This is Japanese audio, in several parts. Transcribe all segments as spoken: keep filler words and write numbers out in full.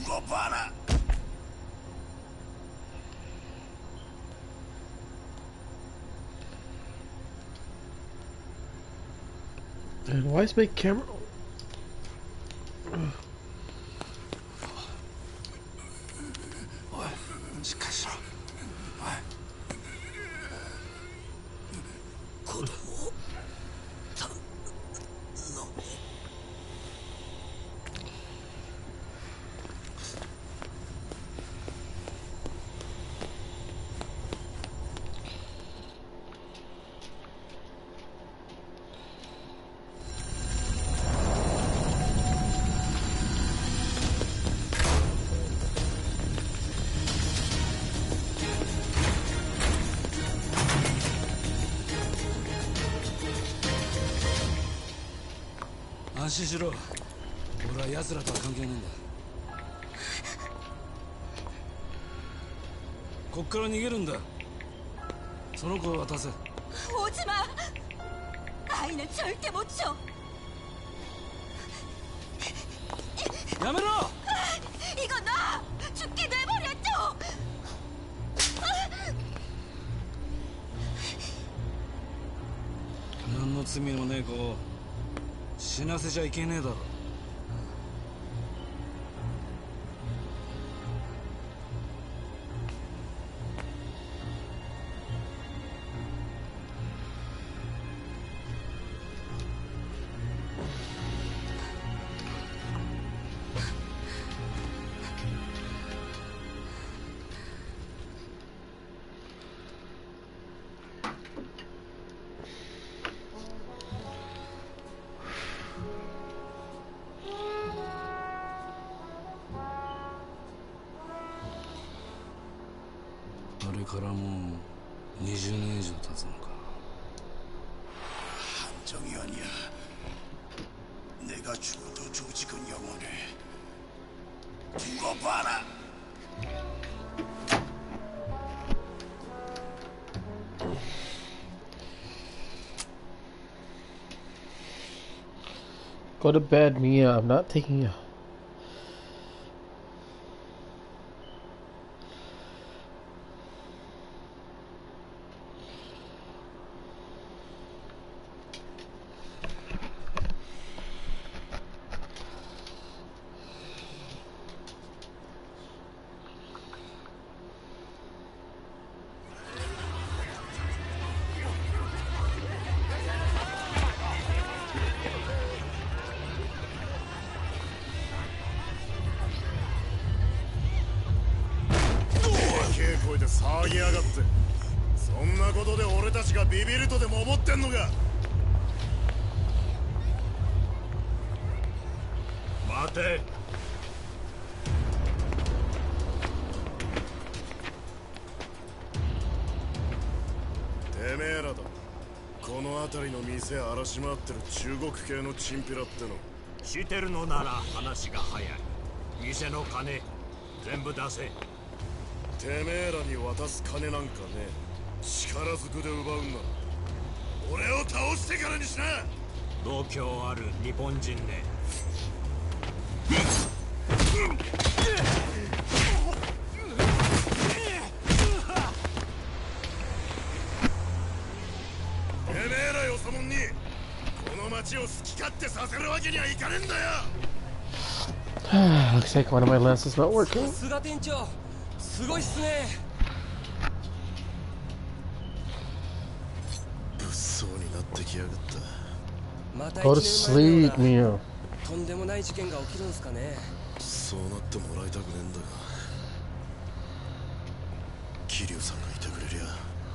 Tunggu para. And why is my camera? 安心しろ。俺は奴らとは関係ねえんだ。こっから逃げるんだ。その子を渡せ。 오지마! 아이는 절대 못 줘! やめろ! 이거 놔! 죽게 내버려둬! 何の罪もねえ子を死なせちゃいけねえだろ。あれからもうにじゅうねん以上経つのか。 한정이 아니야. 내가 죽어도 조직은 영원해. 두고 봐라. Go to bed, Mia. I'm not taking you. 店荒らし回ってる中国系のチンピラっての知ってるのなら話が早い。店の金全部出せ。 てめえらに渡す金なんかねえ。力ずくで奪うんなら俺を倒してからにしな。 度胸ある日本人ね。 Looks like one of my lenses not working. さすが店長、すごいっすね。 物騒になってきやがった。 Go to sleep, Mia. とんでもない事件が起きるんすかね。 そうなってもらいたくねえんだが、桐生さんがいてくれりゃ。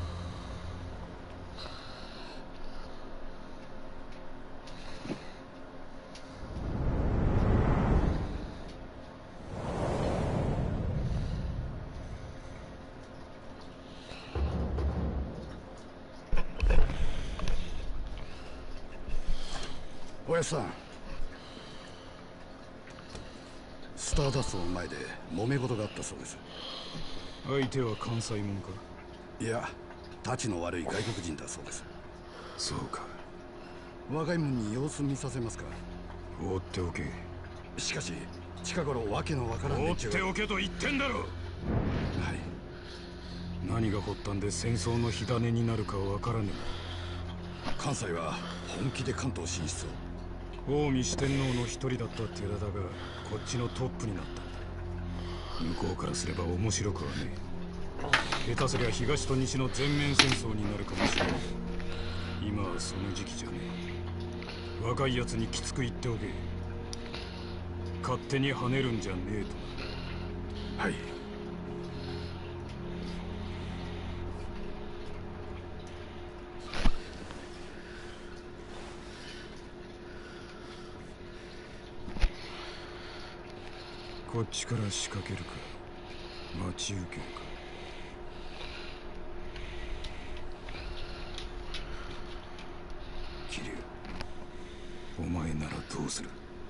おやさん、スターダストの前で揉め事があったそうです。 相手は関西門か。 いや、たちの悪い外国人だそうです。 そうか。 若い者に様子見させますか。 放っておけ。 しかし近頃わけのわからん放っ連中が。 ておけと言ってんだろ。 はい。 何が発端で戦争の火種になるかわからね関西は本気で関東進出を。 え。近江四天王の一人だった寺田がこっちのトップになったんだ。向こうからすれば面白くはねえ。下手すりゃ東と西の全面戦争になるかもしれない。今はその時期じゃねえ。若いやつにきつく言っておけ。勝手に跳ねるんじゃねえとな。 はい。 こっちから仕掛けるか待ち受けるか。桐生、お前ならどうする？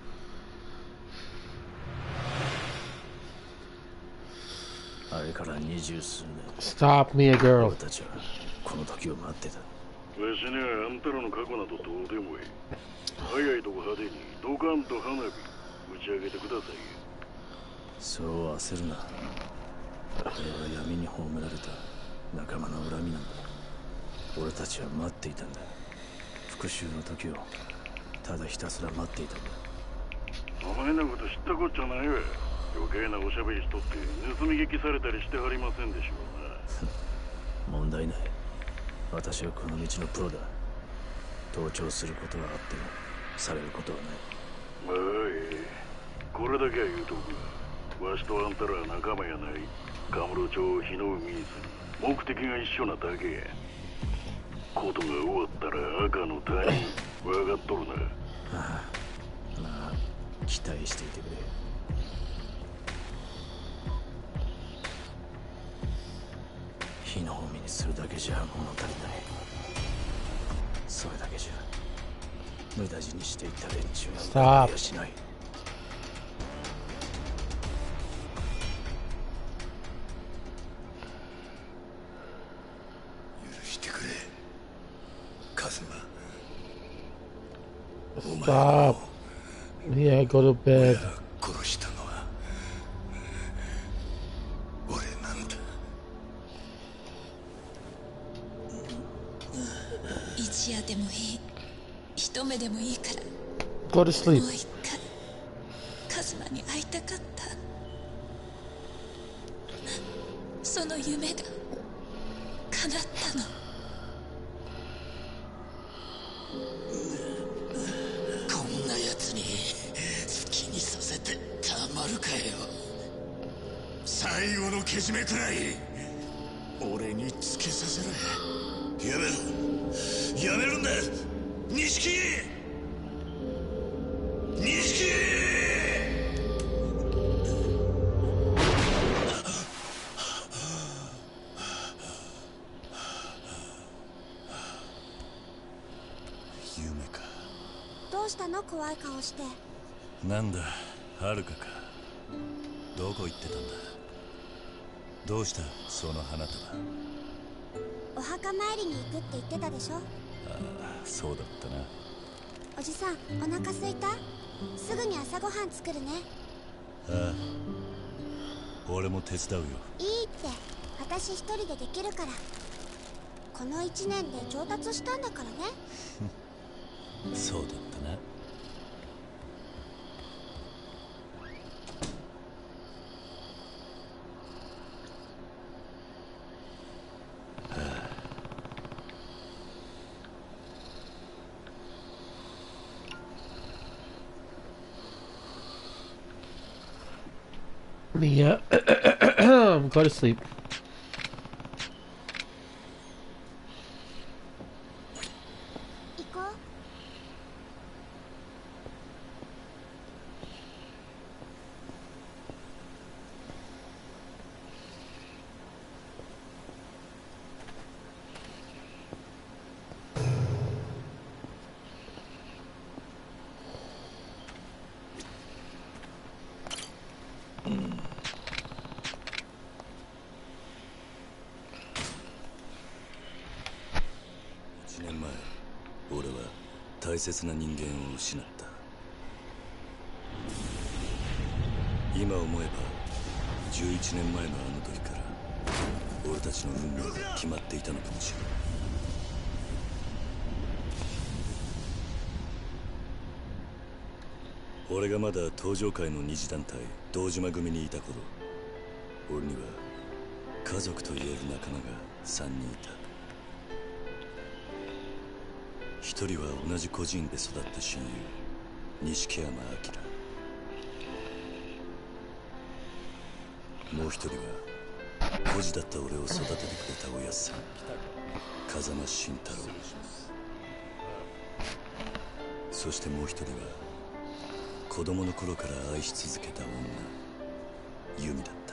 あれから二十数年 Stop me, a 俺 girl. たちはこの時を待ってた。 わしにはあんたらの過去などどうでもいい。早いとこ派手にドカンと花火打ち上げてくださいよ。 そう焦るな。これは闇に葬られた仲間の恨みなんだ。俺たちは待っていたんだ。復讐の時をただひたすら待っていたんだ。 お前のこと知ったこっちゃないわ。余計なおしゃべりしとって盗み聞きされたりしてはりませんでしょうな。 問題ない。私はこの道のプロだ。盗聴することはあってもされることはない。 まあええ、これだけは言うとく。わしとあんたらは仲間やない。カムロ町日の海に住む目的が一緒なだけや。ことが終わったら赤の他人分かっとるな。 ああ、まあ期待していてくれ。火の海にするだけじゃ物足りない。それだけじゃ無駄死にしていった連中は Stop. やしない。 許してくれカズマ。 Stop. Yeah, go to bed. 殺したのは俺なんだ。 一夜でもいい、一目でもいいから Go to も sleep. う一回カズマに会いたかった。その夢が叶ったの。 こんな奴に好きにさせてたまるかよ。最後のけじめくらい俺につけさせろ。やめろ、やめるんだ錦木。錦木。夢か。 どうしたの怖い顔して。 なんだはるかか。どこ行ってたんだ。どうしたその花束。 お墓参りに行くって言ってたでしょ。 ああそうだったな。 おじさんお腹すいた？すぐに朝ごはん作るね。 ああ俺も手伝うよ。 いいって私一人でできるから。この一年で上達したんだからね。 そうだったな。 Yeah. Go to sleep. 行こう。 一年前俺は大切な人間を失った。 今思えばじゅういちねんまえのあの時から俺たちの運命が決まっていたのかもしれない。俺がまだ登場界の二次団体堂島組にいた頃、俺には家族と言える仲間がさんにんいた。一人は同じ孤児院で育った親友錦山明。もう一人は孤児だった俺を育ててくれたおやっさん風間慎太郎。そしてもう一人は子供の頃から愛し続けた女由美だった。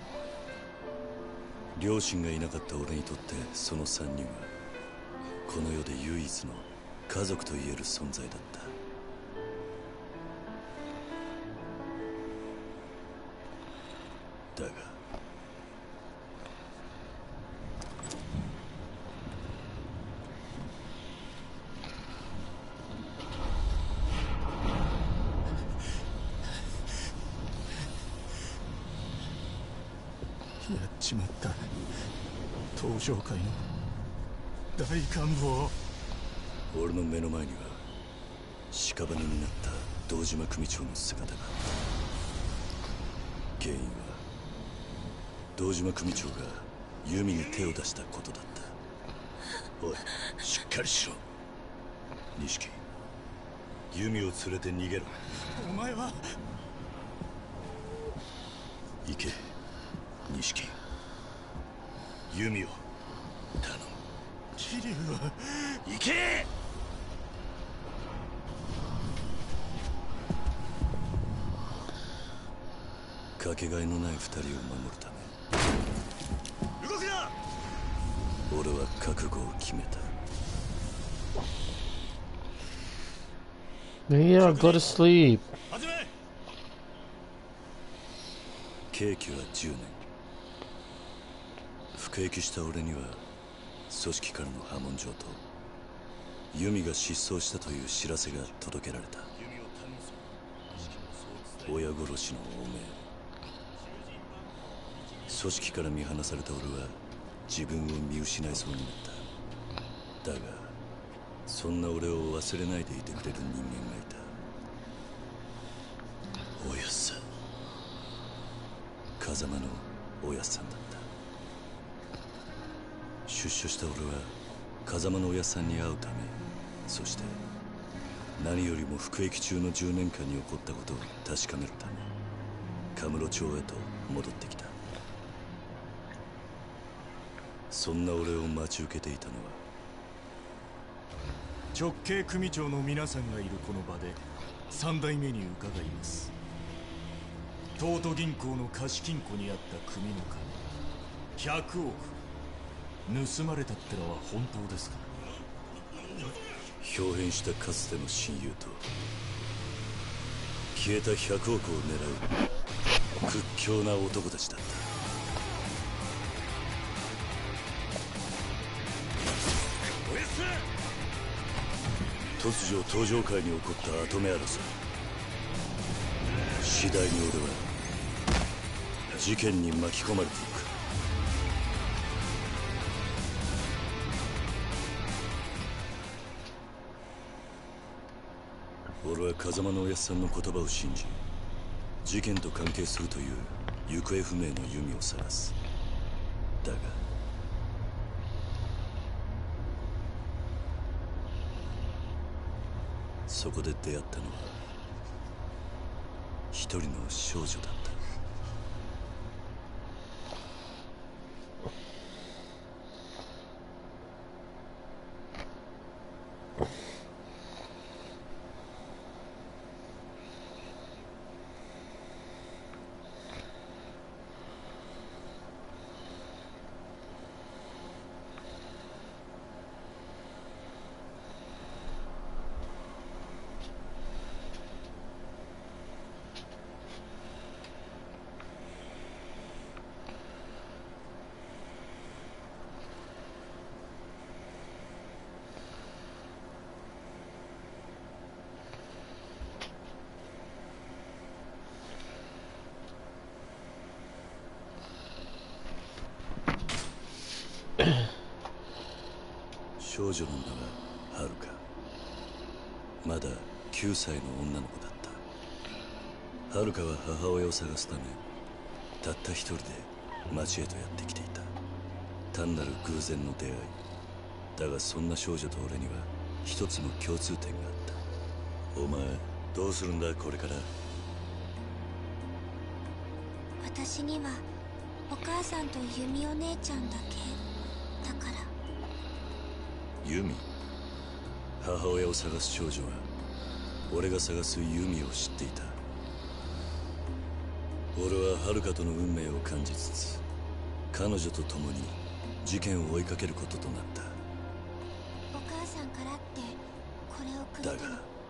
両親がいなかった俺にとってその三人はこの世で唯一の家族と言える存在だった。だがやっちまった。登場界の大幹部を。 俺の目の前には屍になった堂島組長の姿があった。原因は堂島組長が由美に手を出したことだった。おい、しっかりしろ錦。由美を連れて逃げろ。 お前は。 行け錦。由美を頼む。 桐生は。 行け。かけがえのない二人を守るため動くな。俺は覚悟を決めた。 Yeah, go to sleep. 刑期はじゅうねん。服役した俺には組織からの破門状と由美が失踪したという知らせが届けられた。親殺しの汚名。組織から見放された俺は自分を見失いそうになった。だがそんな俺を忘れないでいてくれる人間がいた。おやっさん。風間のおやっさんだった。出所した俺は風間のおやっさんに会うため、そして何よりも服役中のじゅうねんかんに起こったことを確かめるためカムロ町へと戻ってきた。そんな俺を待ち受けていたのは直系組長の皆さんがいるこの場で三代目に伺います。東都銀行の貸金庫にあった組の金ひゃくおく盗まれたってのは本当ですか？ 豹変したかつての親友と消えたひゃくおくを狙う屈強な男たちだった。突如登場界に起こった跡目争い。次第に俺は事件に巻き込まれていく。俺は風間のおやっさんの言葉を信じ、事件と関係するという行方不明の由美を探す。だがそこで出会ったのは一人の少女だった。 少女なんだが、はるかまだきゅうさいの女の子だった。はるかは母親を探すためたった一人で町へとやってきていた。単なる偶然の出会いだが、そんな少女と俺には一つの共通点があった。お前どうするんだこれから。 私にはお母さんとユミお姉ちゃんだけだから。 ユミ、母親を探す少女は俺が探すユミを知っていた。俺ははるかとの運命を感じつつ彼女と共に事件を追いかけることとなった。 お母さんからってこれをくれたの。 だが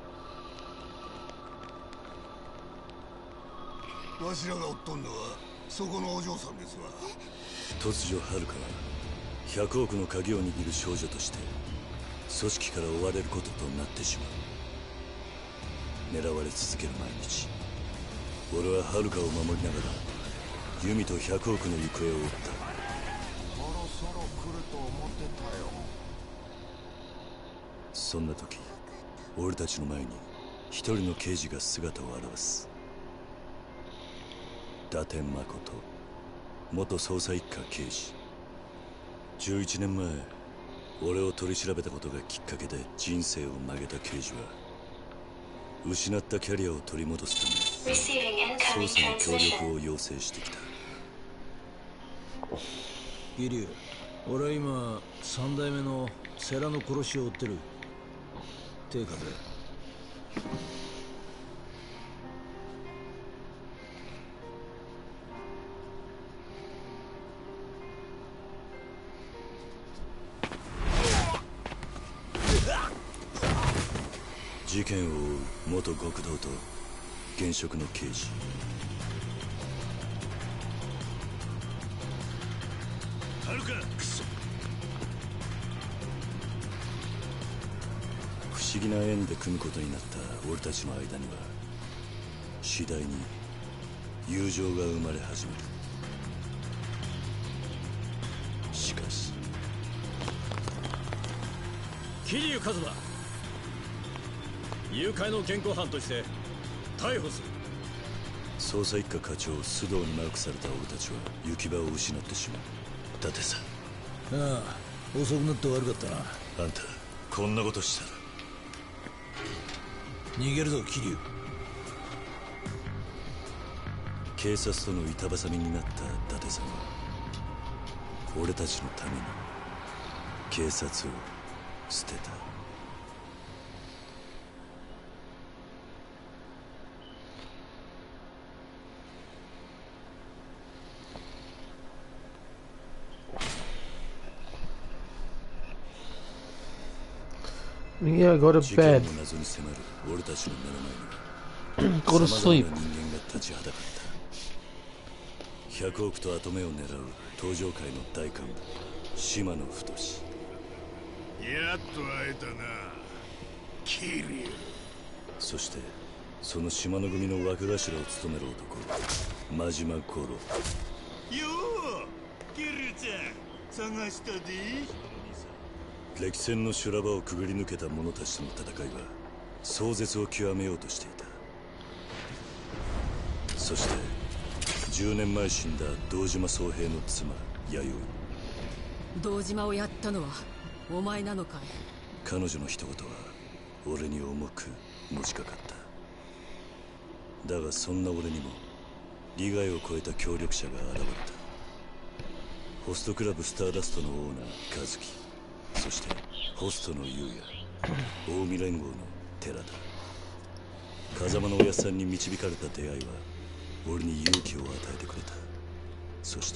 わしらがおっとんのはそこのお嬢さんですわ。 突如はるかはひゃくおくの鍵を握る少女として組織から追われることとなってしまう。狙われ続ける毎日、俺ははるかを守りながらユミとひゃくおくの行方を追った。 そろそろ来ると思ってたよ。 そんな時俺たちの前に一人の刑事が姿を現す。伊達誠、元捜査一課刑事。じゅういちねんまえ俺を取り調べたことがきっかけで人生を曲げた刑事は失ったキャリアを取り戻すため捜査の協力を要請してきた。 ギリュウ、俺は今三代目の世良の殺しを追ってる。手貸せ。 事件を追う元極道と現職の刑事。はるか、クソ。不思議な縁で組むことになった俺たちの間には次第に友情が生まれ始める。しかし桐生一馬、誘拐の現行犯として逮捕する。 捜査一課課長須藤にマークされた俺たちは行き場を失ってしまう。伊達さん。 ああ、遅くなって悪かったな。 あんたこんなことしたら。 逃げるぞ桐生。 警察との板挟みになった伊達さんは俺たちのために警察を捨てた。 Yeah, go to bed. Go to sleep. ひゃくおくと跡目を狙う東上界の大幹部島野太。 やっと会えたな、桐生。 そしてその島野組の若頭を務める男真島五郎。 よう、桐生ちゃん探したで。 歴戦の修羅場をくぐり抜けた者たちとの戦いは壮絶を極めようとしていた。そしてじゅうねんまえ死んだ堂島宗平の妻弥生。 堂島をやったのはお前なのかい。 彼女の一言は俺に重くのしかかった。だがそんな俺にも利害を超えた協力者が現れた。ホストクラブスターダストのオーナー和樹、そしてホストの優也、近江連合の寺田。風間のおやさんに導かれた出会いは俺に勇気を与えてくれた。そして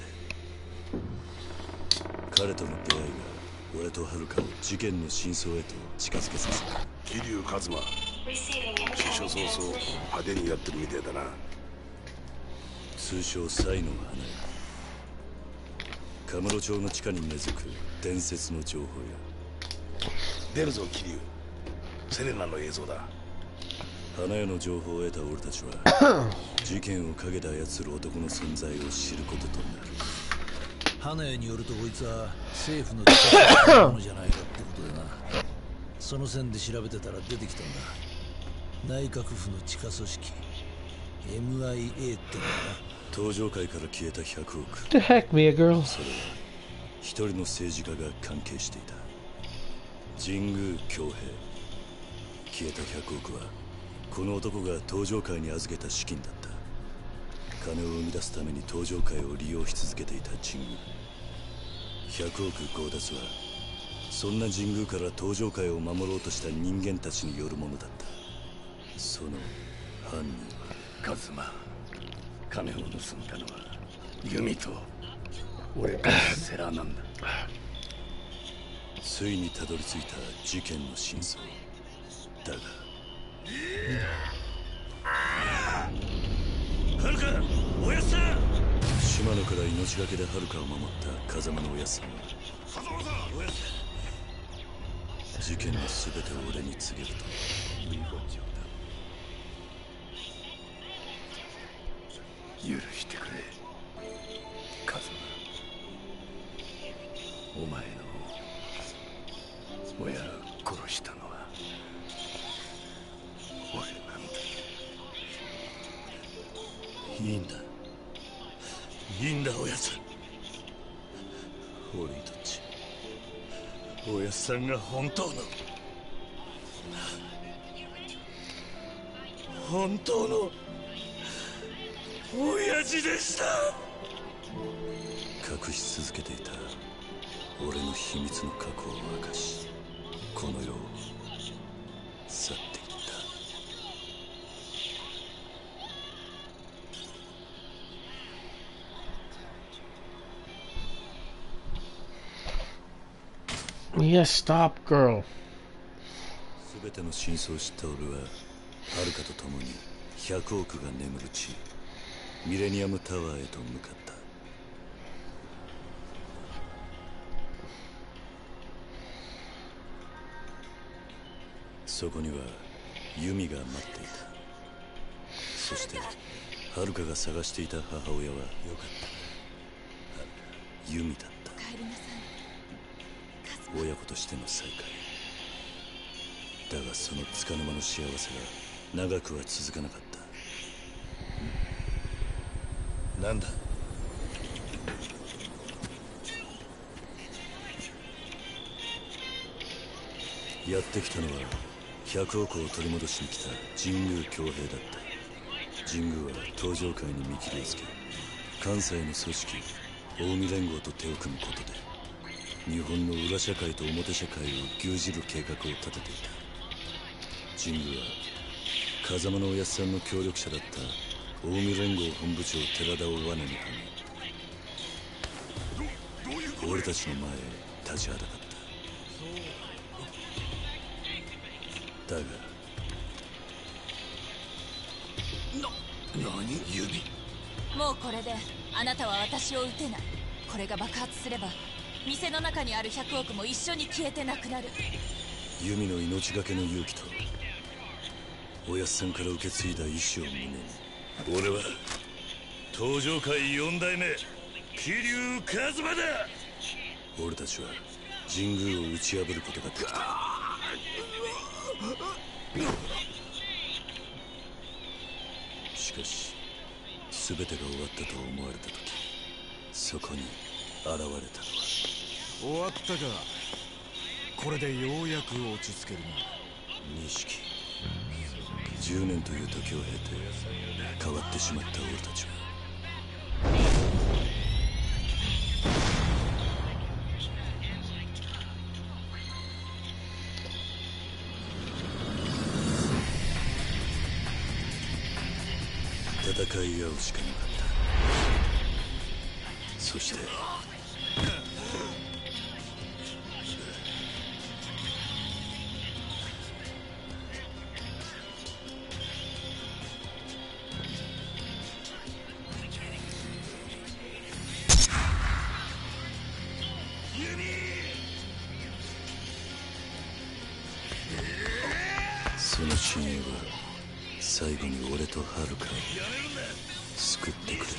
彼との出会いが俺と遥を事件の真相へと近づけさせた。 桐生一馬、出所早々派手にやってるみてえだな。 通称サイの花屋。カムロ町の地下に根付く伝説の情報や。 出るぞ桐生、セレナの映像だ。 花屋の情報を得た俺たちは事件を陰で操る男の存在を知ることとなる。 花屋によるとこいつは政府の力のものじゃないかってこことでな。その線で調べてたら出てきたんだ。内閣府の地下組織 エムアイエー ってのがな。 東上界から消えたひゃくおく。 The heck, Mia girl. それは一人の政治家が関係していた。神宮恭平。消えたひゃくおくはこの男が東上界に預けた資金だった。金を生み出すために東上界を利用し続けていた神宮。ひゃくおく強奪はそんな神宮から東上界を守ろうとした人間たちによるものだった。その犯人はカズマ。金を盗んだのは弓と俺とセラなんだ。 ついにたどり着いた事件の真相だが、 はるかおやっさん。 島野から命がけではるかを守った風間のおやっさんは風間さんおやっさん事件の全てを俺に告げると許してくれカズマ。お前の親を殺したのは俺なんだ。 いいんだいいんだおやっさん。俺にとっちおやっさんが本当の本当の親父でした。隠し続けていた俺の秘密の過去を明かし、この世を去っていった。 Yes, stop, girl. すべての真相を知った俺ははるかと共にひゃくおくが眠る地ミレニアムタワーへと向かった。そこにはユミが待っていた。そしてはるかが探していた母親はよかったユミだった。 お帰りなさい。 親子としての再会だが、その束の間の幸せが長くは続かなかった。なんだ。やってきたのはひゃくおくを取り戻しに来た神宮恭平だった。神宮は東上界に見切りをつけ、関西の組織近江連合と手を組むことで日本の裏社会と表社会を牛耳る計画を立てていた。神宮は風間のおやっさんの協力者だった近江連合本部長寺田を罠にはめ、俺たちの前へ立ちはだかった。だがな、何指。 もうこれであなたは私を撃てない。これが爆発すれば店の中にあるひゃくおくも一緒に消えてなくなる。 弓の命がけの勇気とおやっさんから受け継いだ意志を胸に、俺は東上界四代目桐生一馬だ。俺たちは神宮を打ち破ることができた。しかし全てが終わったと思われた時、そこに現れたのは。 終わったか。これでようやく落ち着けるな。 錦じゅうねんという時を経て変わってしまった俺たちは戦い合うしかなかった。そしてその親友は最後に俺とはるかを救ってくれた。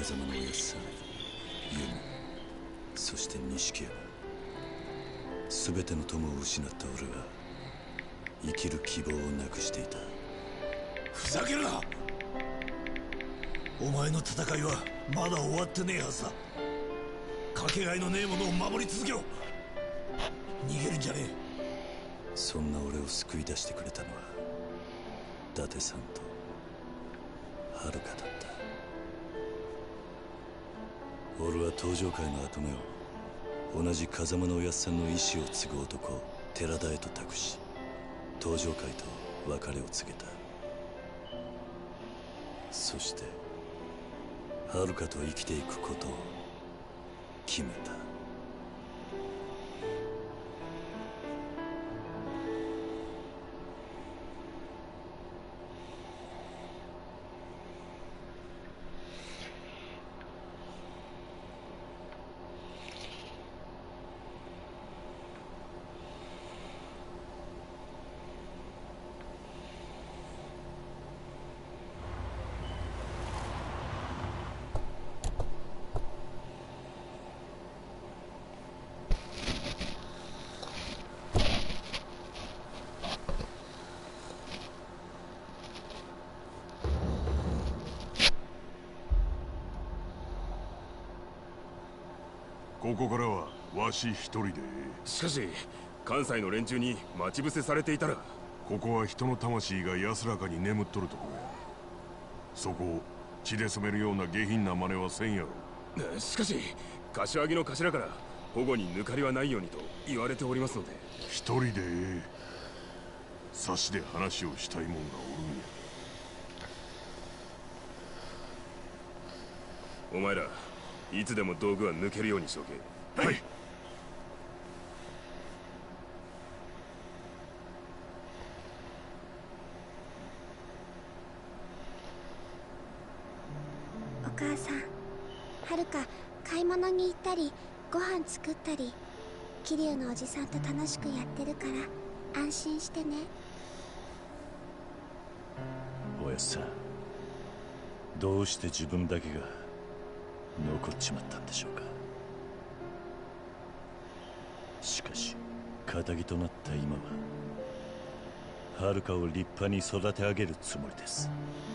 風間のおやっさん、ユミ、そして錦山、全ての友を失った俺は生きる希望をなくしていた。 ふざけるな。お前の戦いはまだ終わってねえはずだ。かけがえのねえものを守り続けろ。逃げるんじゃねえ。 そんな俺を救い出してくれたのは伊達さんと遥だった。俺は登場界の跡目を同じ風間のおやっさんの意志を継ぐ男寺田へと託し、登場界と別れを告げた。そして遥と生きていくことを決めた。 ここからはわし一人で。 しかし関西の連中に待ち伏せされていたら。 ここは人の魂が安らかに眠っとるとこや。そこを血で染めるような下品な真似はせんやろ。 しかし柏木の頭から保護に抜かりはないようにと言われておりますので。 一人でええ。差しで話をしたいもんがおるんや。 お前らいつでも道具は抜けるようにしとけ。 はい。 お母さん、はるか買い物に行ったりご飯作ったり桐生のおじさんと楽しくやってるから安心してね。 おやっさん、どうして自分だけが残っちまったんでしょうか。しかし仇となった今は遥を立派に育て上げるつもりです。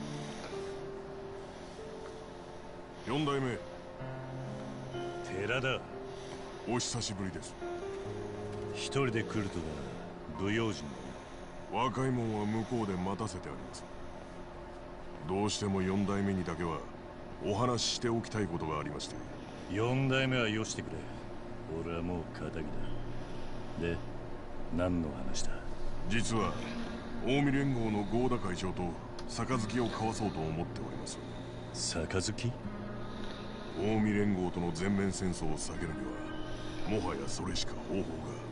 四代目寺田、 お久しぶりです。 一人で来るとは不用心だ。若いもんは向こうで待たせてあります。どうしても四代目にだけはお話ししておきたいことがありまして。 四代目はよしてくれ。俺はもう仇だ。で、何の話だ。 実は近江連合の合田会長と杯を交わそうと思っております。 杯？ 近江連合との全面戦争を避けるにはもはやそれしか方法が。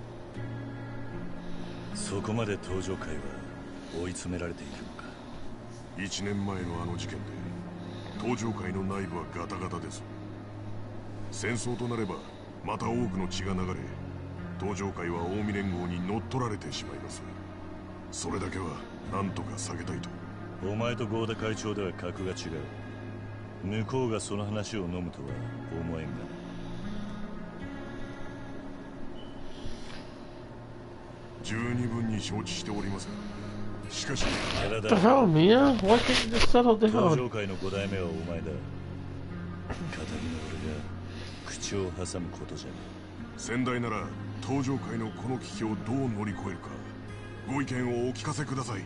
そこまで登場会は追い詰められているのか。 一年前のあの事件で登場界の内部はガタガタです。戦争となればまた多くの血が流れ、登場界は近江連合に乗っ取られてしまいます。それだけは何とか避けたいと。 お前と合田会長では格が違う。向こうがその話を飲むとは思えんがな。 十二分に承知しております。しかし、 What the hell, Mia? Why can't you just settle down? 登場界の五代目はお前だ。仇の俺が口を挟むことじゃねえ。先代なら登場界のこの危機をどう乗り越えるか、ご意見をお聞かせください。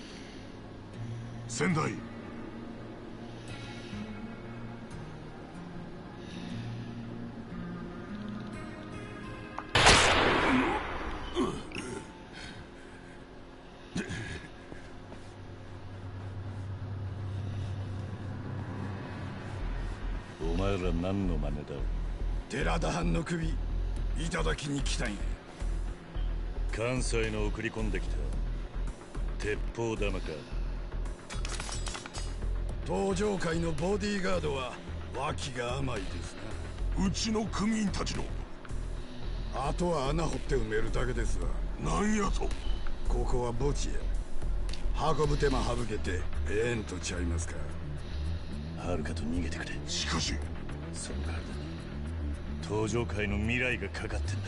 先代。 お前ら何の真似だ。 寺田藩の首いただきに来たんや。 関西の送り込んできた鉄砲玉か。 登場界のボディーガードは脇が甘いですな。うちの組員たちの。 あとは穴掘って埋めるだけですわ。 なんやと。 ここは墓地や。運ぶ手間省けてええんとちゃいますか。 はるかと逃げてくれ。 しかしその代わりだ、登場界の未来がかかってんだ。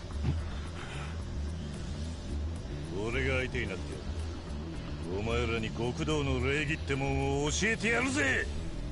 俺が相手になってやる。お前らに極道の礼儀ってもんを教えてやるぜ。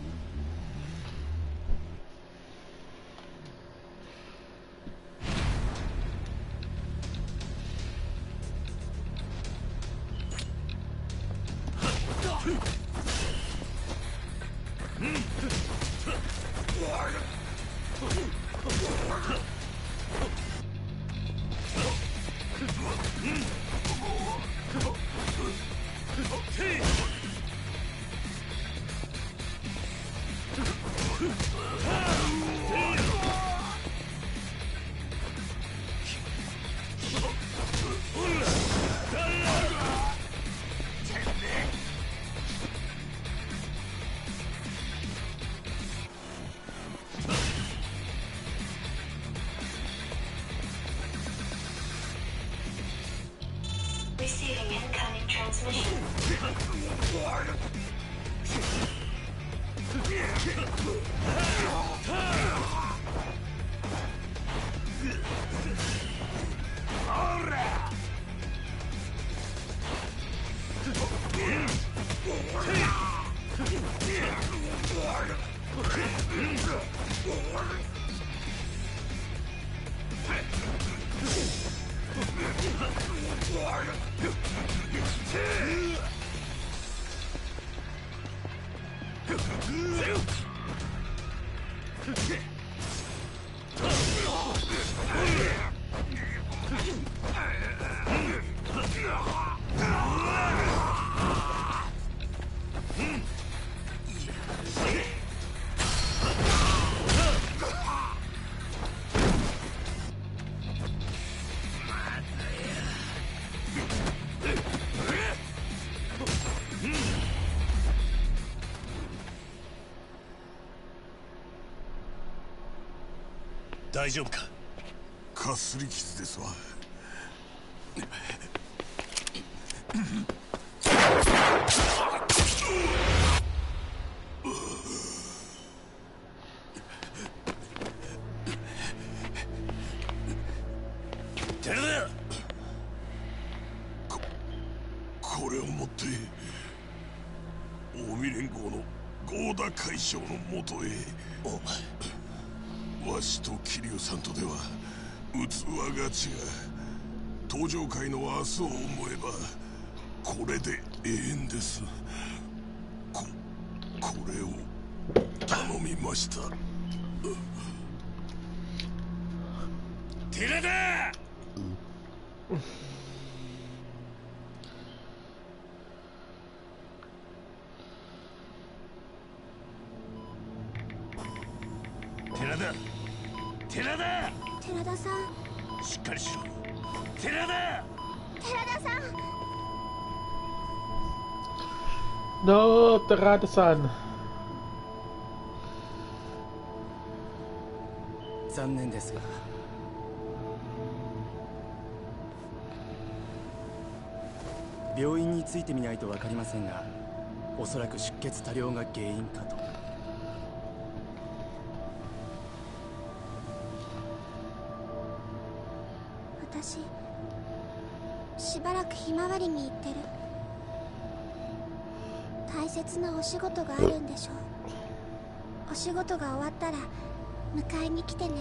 Receiving incoming transmission. 「大丈夫か？ かすり傷ですわ。 寺田！ ここれを持って近江連合の合田会長のもとへ。 お前、 わしと桐生さんとでは器が違う。登場界の明日を思えばこれでええんです。ここれを頼みました。 寺田！寺田！寺田！ 寺田さん。 しっかりしろ。寺田！ 寺田さん。 No, Terada-san. 残念ですが、病院についてみないと分かりませんが、おそらく出血多量が原因かと。 私しばらくひまわりに行ってる。大切なお仕事があるんでしょう。お仕事が終わったら迎えに来てね。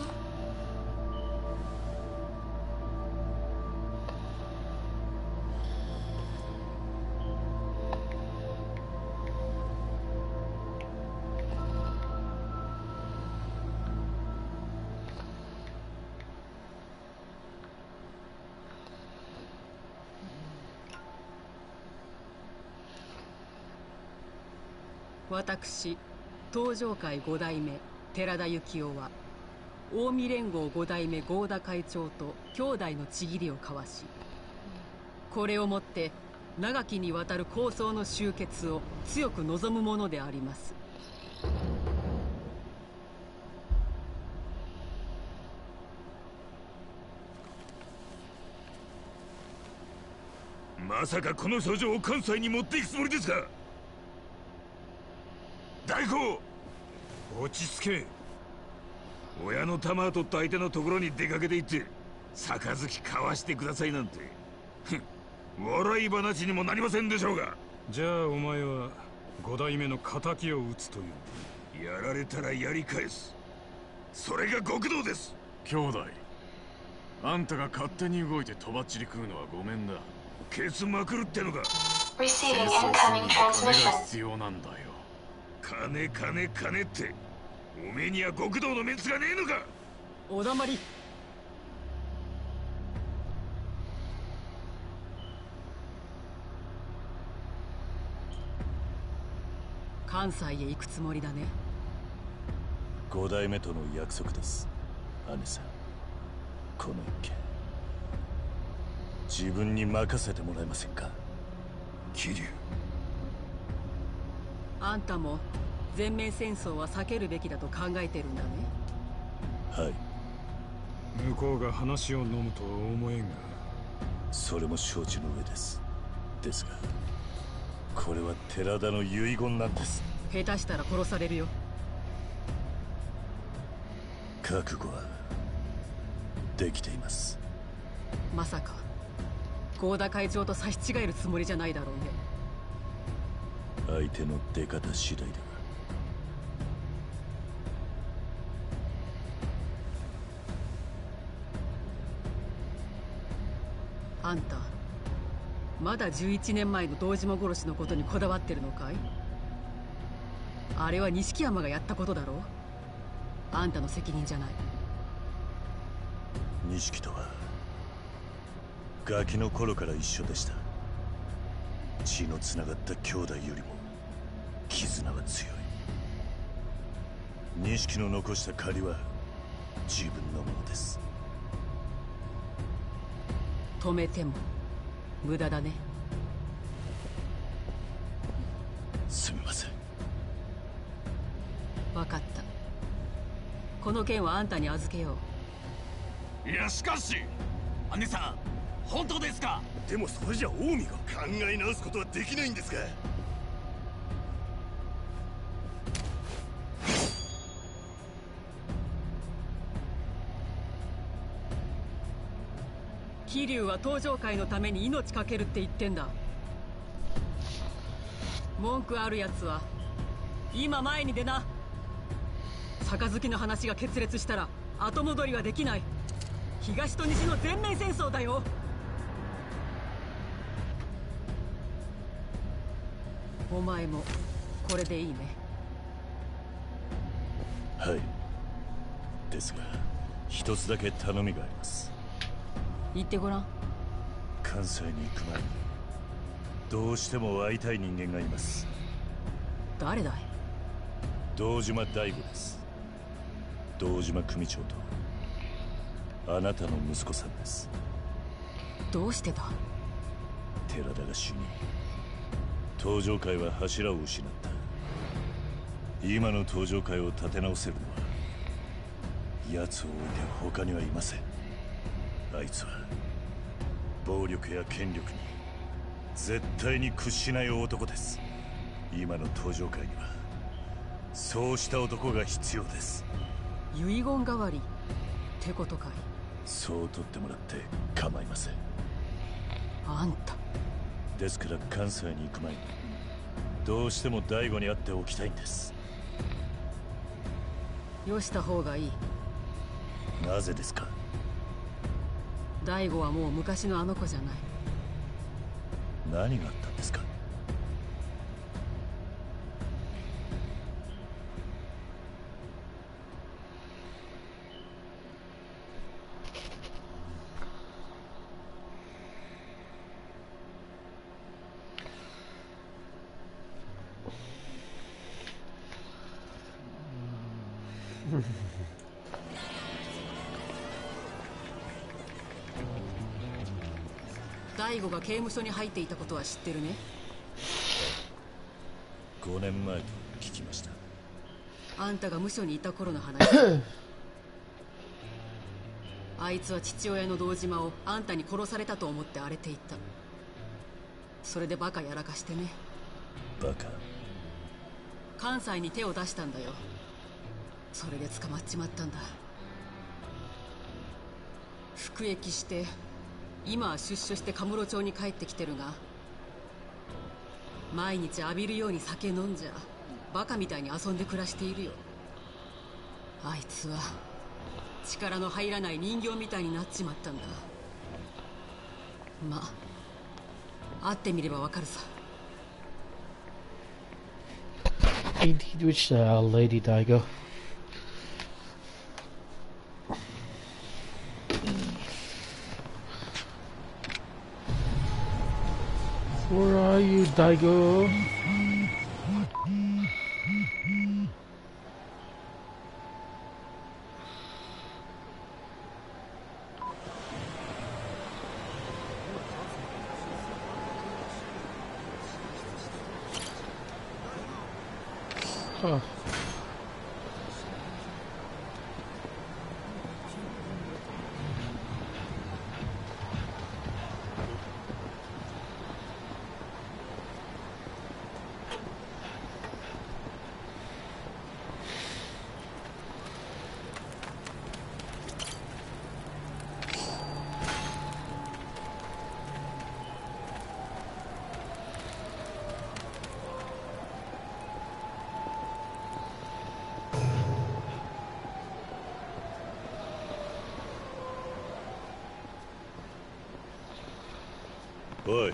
私東上会五代目寺田幸雄は近江連合五代目合田会長と兄弟のちぎりを交わし、これをもって長きにわたる抗争の終結を強く望むものであります。 まさかこの症状を関西に持っていくつもりですか？大公、 落ち着け。親の玉を取った相手のところに出かけて行って杯交わしてくださいなんて笑い話にもなりませんでしょうが。じゃあお前は五代目の仇を討つという。やられたらやり返す、それが極道です。 兄弟、あんたが勝手に動いてとばっちり食うのはごめんだ。 ケツまくるってのか。 Receiving incoming 金が transmission. 必要なんだよ。 金金金っておめえには極道のメンツがねえのか。 おだまり。関西へ行くつもりだね。 五代目との約束です、姉さん。この一件自分に任せてもらえませんか。 桐生、 あんたも全面戦争は避けるべきだと考えてるんだね。 はい。 向こうが話を飲むとは思えんが。 それも承知の上です。ですがこれは寺田の遺言なんです。 下手したら殺されるよ。 覚悟はできています。 まさか合田会長と差し違えるつもりじゃないだろうね。 相手の出方次第では。あんたまだじゅういちねんまえの堂島殺しのことにこだわってるのかい。あれは錦山がやったことだろう。あんたの責任じゃない。 錦とはガキの頃から一緒でした。血のつながった兄弟よりも絆は強い。錦の残した借りは自分のものです。 止めても無駄だね。 すみません。 分かった。この件はあんたに預けよう。 いやしかし姉さん、本当ですか。 でもそれじゃ近江が考え直すことはできないんですか。 桐生は登場会のために命かけるって言ってんだ。文句あるやつは今前に出な。杯の話が決裂したら後戻りはできない。東と西の全面戦争だよ。お前もこれでいいね。 はい。ですが一つだけ頼みがあります。 言ってごらん。 関西に行く前にどうしても会いたい人間がいます。 誰だい。 堂島大吾です。堂島組長とあなたの息子さんです。 どうしてだ。 寺田が死に登場会は柱を失った。今の登場会を立て直せるのは奴を置いて他にはいません。あいつは暴力や権力に絶対に屈しない男です。今の登場会にはそうした男が必要です。 遺言代わりってことかい。 そう取ってもらって構いません。 あんたですから関西に行く前にどうしても大吾に会っておきたいんです。 よした方がいい。 なぜですか。 大吾はもう昔のあの子じゃない。 何があったんですか。 大吾が刑務所に入っていたことは知ってるね。 ごねんまえと聞きました。 あんたが無所にいた頃の話あいつは父親の堂島をあんたに殺されたと思って荒れていった。それでバカやらかしてね。 バカ。 関西に手を出したんだよ。 それで捕まっちまったんだ。服役して今は出所してカムロ町に帰ってきてるが、毎日浴びるように酒飲んじゃバカみたいに遊んで暮らしているよ。あいつは力の入らない人形みたいになっちまったんだ。まあ会ってみればわかるさ。 Indeed, which uh, Lady Daigo. Where are you, Daigo? Huh. おい。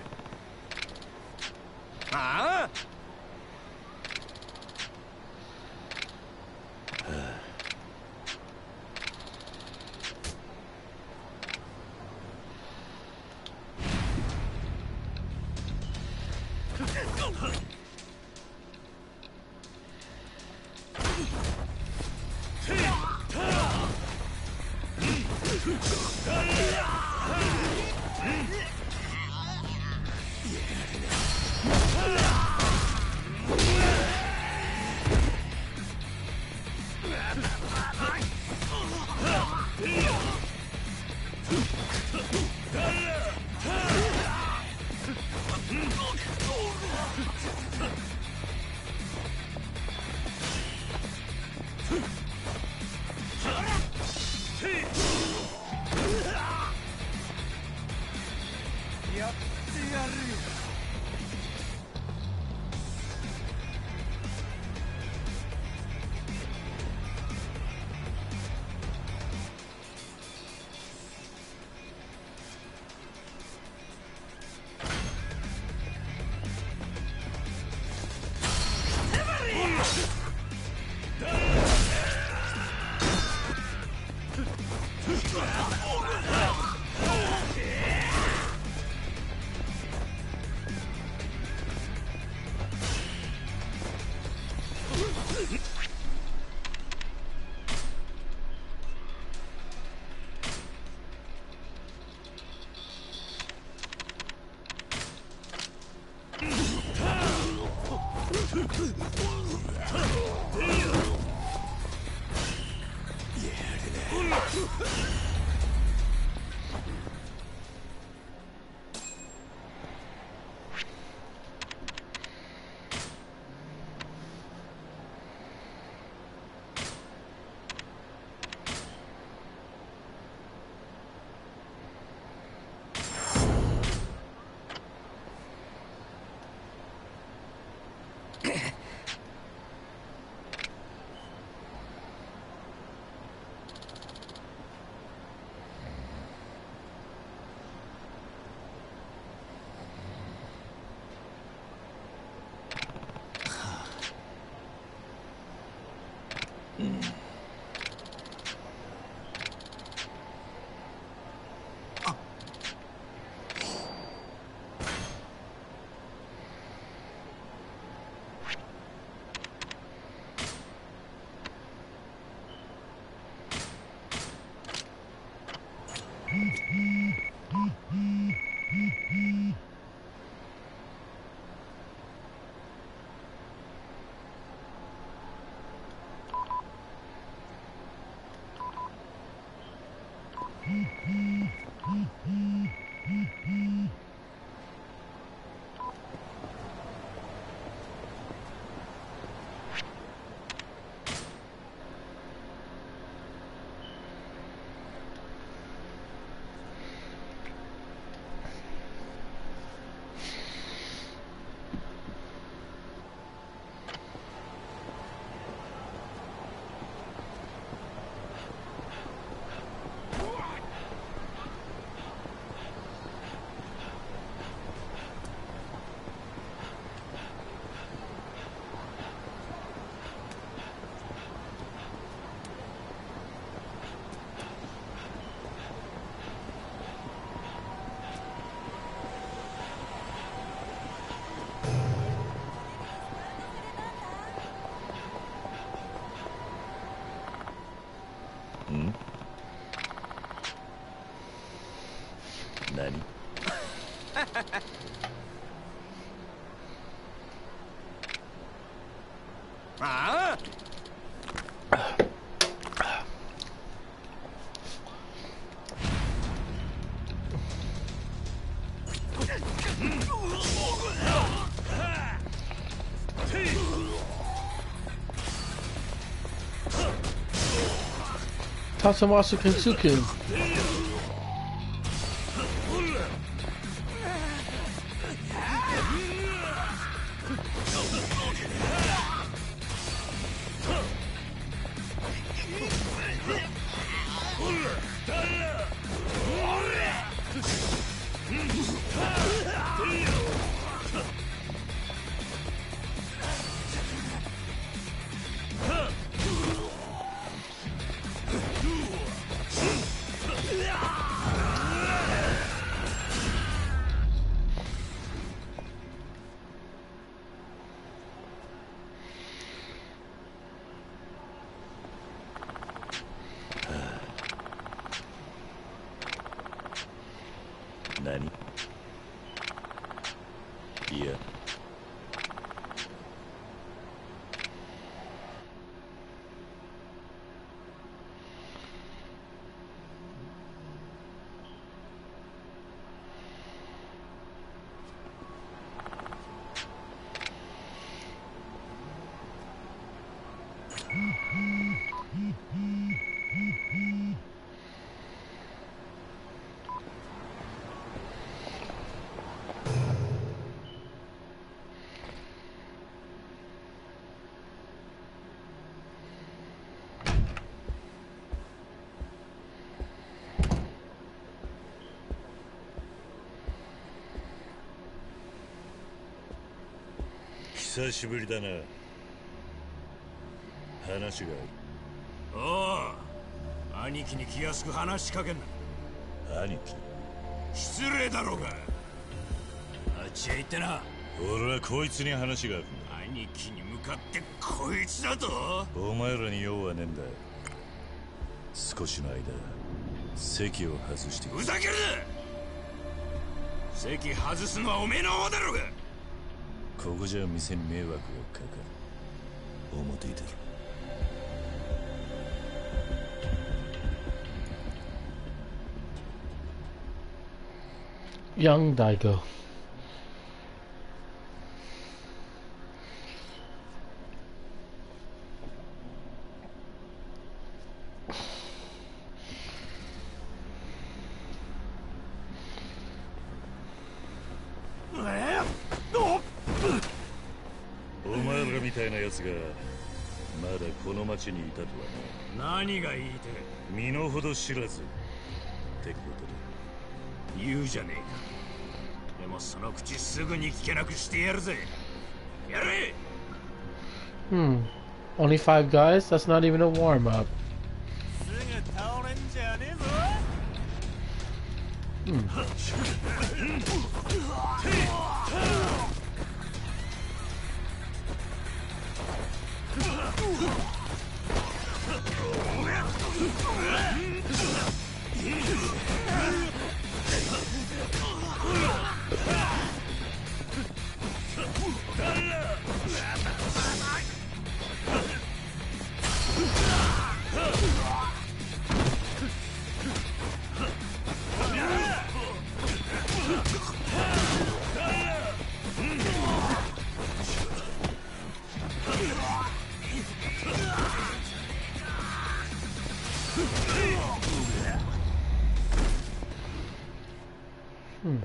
ああ。 ああ Tatsumasu Kensuken. 何？いや。久しぶりだな。話がある。 おう、兄貴に気安く話しかけんな。 兄貴？ 失礼だろうが。あっちへ行ってな。 俺はこいつに話がある。 兄貴に向かってこいつだと？ お前らに用はねえんだ。少しの間席を外してふざけるな。席外すのはおめえの方だろうが。 ここじゃ店に迷惑がかかる。表に出る。 Young Daigo. Oh! お前らみたいな奴がまだこの町にいたとはな。何が言いて身の程知らずってことで。言うじゃねえか。でもその口すぐに聞けなくしてやるぜ。やれ。 Hmm. Only five guys? That's not even a warm-up. Hmm. Hmm.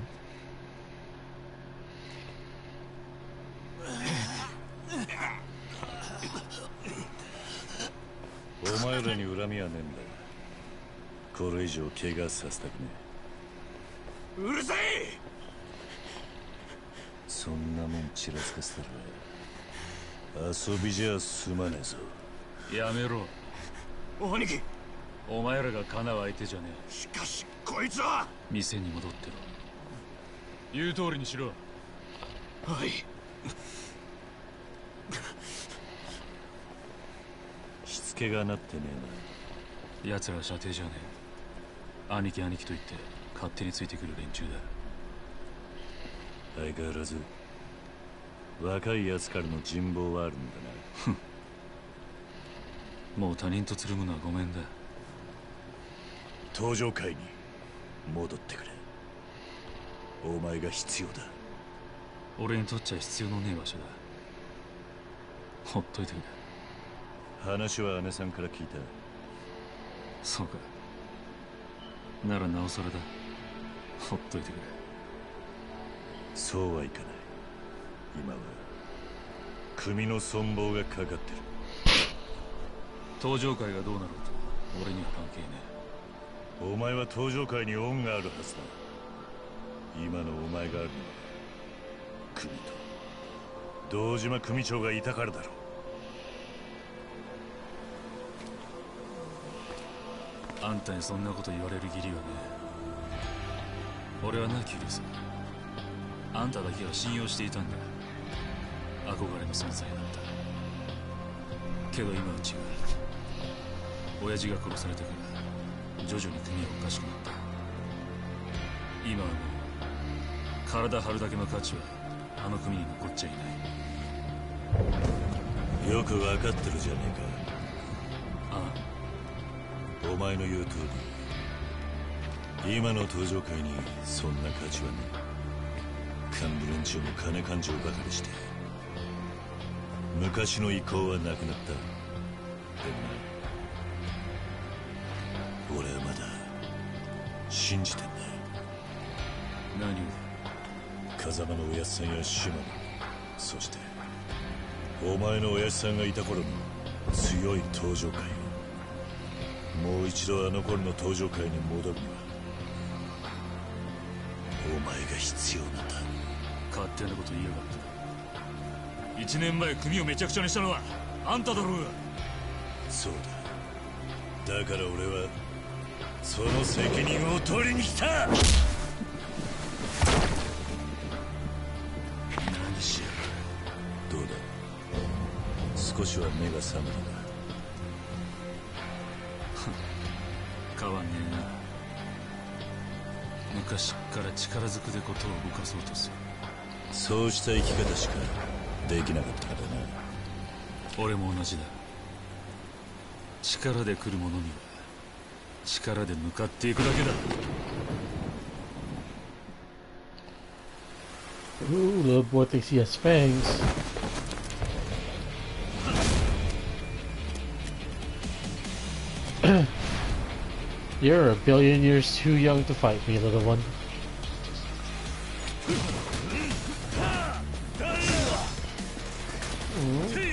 お前らに恨みはねえんだ。これ以上怪我させたくねえ。うるさい。 そんなもんちらつかせたら遊びじゃ済まねえぞ。 やめろ。 兄貴、 お前らがかなう相手じゃねえ。しかしこいつは。 店に戻ってろ。言う通りにしろ。 はい。 しつけがなってねえな。奴ら射程じゃねえ。兄貴兄貴と言って勝手についてくる連中だ。 相変わらず若い奴からの人望はあるんだな。 もう他人とつるむのはごめんだ。 登場界に戻ってくれ。お前が必要だ。 俺にとっちゃ必要のねえ場所だ。ほっといてくれ。 話は姉さんから聞いた。 そうか。ならなおさらだ。ほっといてくれ。 そうはいかない。今は組の存亡がかかってる。 登場界がどうなろうと俺には関係ねえ。お前は登場界に恩があるはずだ。今のお前があるのは組と堂島組長がいたからだろう。あんたにそんなこと言われる義理はね。俺はな、キュリオさん。あんただけは信用していたんだ。憧れの存在だった。けど今は違う。親父が殺されてから徐々に組はおかしくなった。今はもう体張るだけの価値はあの組に残っちゃいない。 よく分かってるじゃねえか。 ああ、お前の言う通り今の登場界にそんな価値はねえ。幹部連中も金勘定ばかりして昔の意向はなくなった。でもな、俺はまだ信じてんだ。 何をだ。風間のおやっさんや島野、そしてお前のおやっさんがいた頃の強い登場界をもう一度あの頃の登場界に戻るにはお前が必要なんだ。 勝手なこと言いやがった。一年前組をめちゃくちゃにしたのはあんただろうが。 そうだ。だから俺はその責任を取りに来た。 何しやがる。どうだ、少しは目が覚めたか。 変わんねえな。昔から力ずくでことを動かそうとする。 そうした生き方しかできなかったからな。 俺も同じだ。力で来る者には力で向かっていくだけだ。 Ooh, little boy thinks he has fangs. You're a billion years too young to fight me, little one. Mm.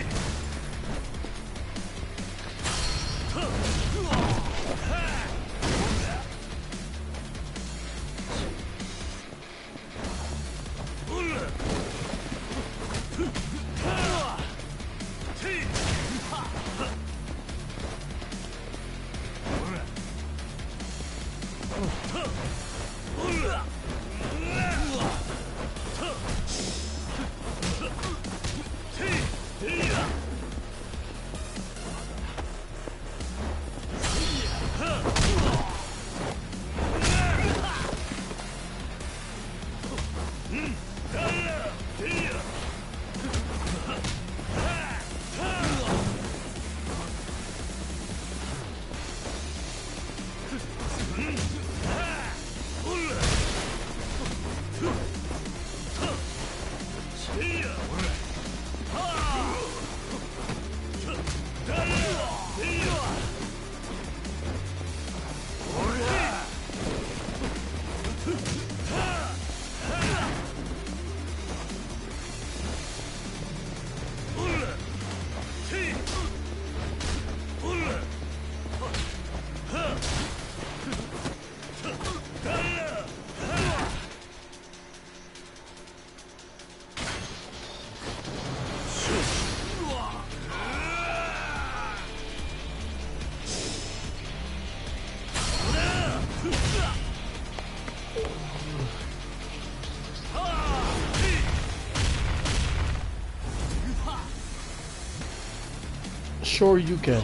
Sure you can.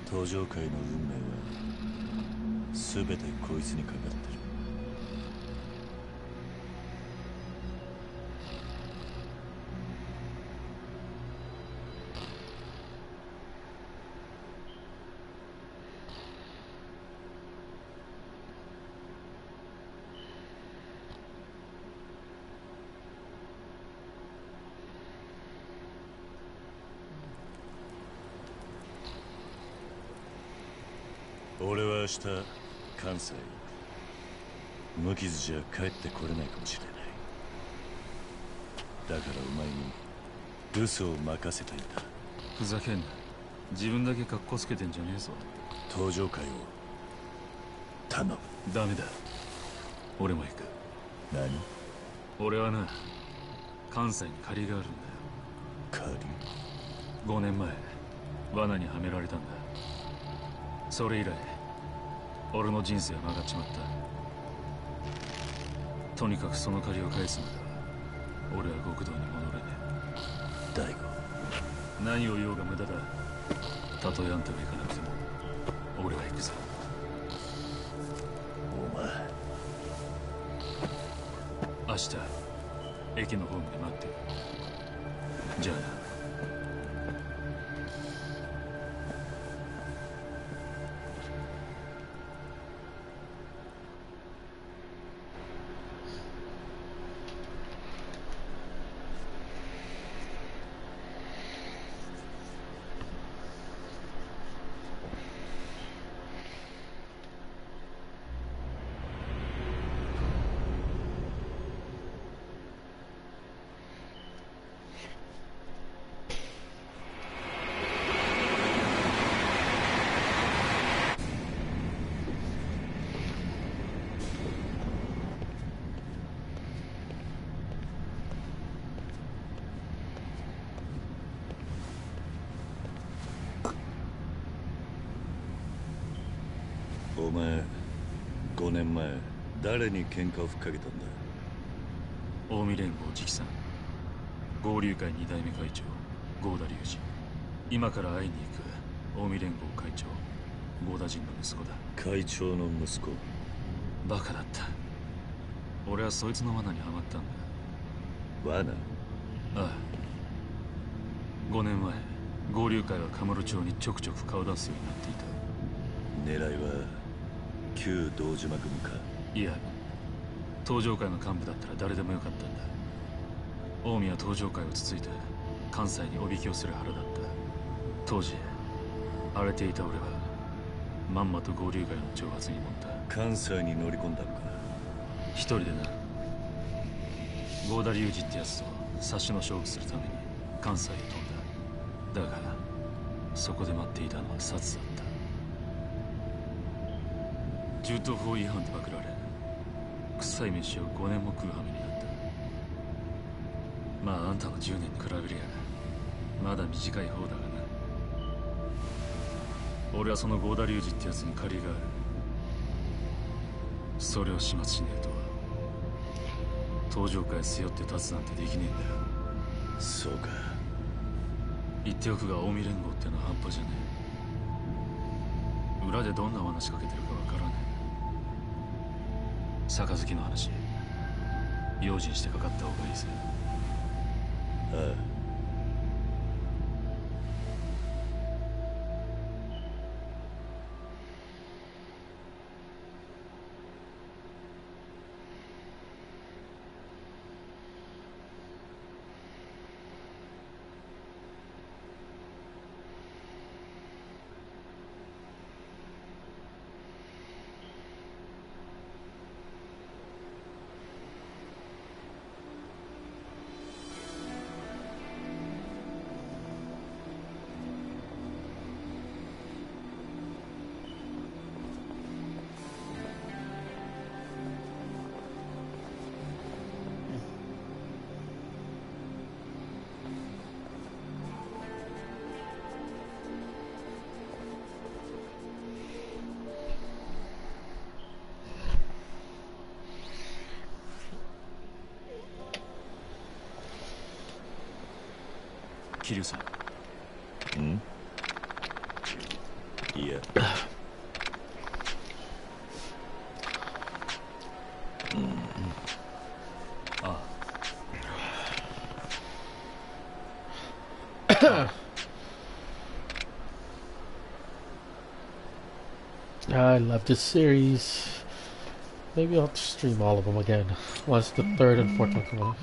登場界の運命は全てこいつにかかってる。俺は明日関西無傷じゃ帰ってこれないかもしれない。だからお前に留守を任せていた。 ふざけんな。自分だけカッコつけてんじゃねえぞ。 登場会を頼む。 ダメだ、俺も行く。 何？ 俺はな、関西に借りがあるんだよ。 借り？ ごねんまえ罠にはめられたんだ。それ以来俺の人生は曲がっちまった。とにかくその借りを返すまでは俺は極道に戻れねえ。 大悟、 何を言おうが無駄だ。たとえあんたが行かなくても俺は行くぞ。 お前明日駅のホームで待ってる。じゃあな。 お前ごねんまえ誰に喧嘩をふっかけたんだ？ 近江連合直参合流会に代目会長合田隆二。今から会いに行く近江連合会長合田陣の息子だ。 会長の息子？ バカだった。俺はそいつの罠にはまったんだ。 罠？ ああ。ごねんまえ合流会はカムロ町にちょくちょく顔出すようになっていた。 狙いは旧道島組か？ いや、東上会の幹部だったら誰でもよかったんだ。近江は東上会をつついて関西におびき寄せる腹だった。当時荒れていた俺はまんまと合流会の挑発に乗った。 関西に乗り込んだのか？ 一人でな。合田隆二ってやつと殺手の勝負するために関西へ飛んだ。だがそこで待っていたのは殺だった。銃刀法違反でパクられ臭い飯をごねんも食う羽目になった。まああんたのじゅうねんに比べりゃまだ短い方だがな。俺はその合田隆二ってやつに借りがある。それを始末しねえと登場会背負って立つなんてできねえんだよ。 そうか。 言っておくが近江連合ってのは半端じゃねえ。裏でどんな罠仕掛けてるかわからねえ。杯の話用心してかかった方がいいぜ。 ああ。桐生さん。ん？いや。 うん、ああ。 I love this series. Maybe I'll stream all of them again once the third and fourth one come out.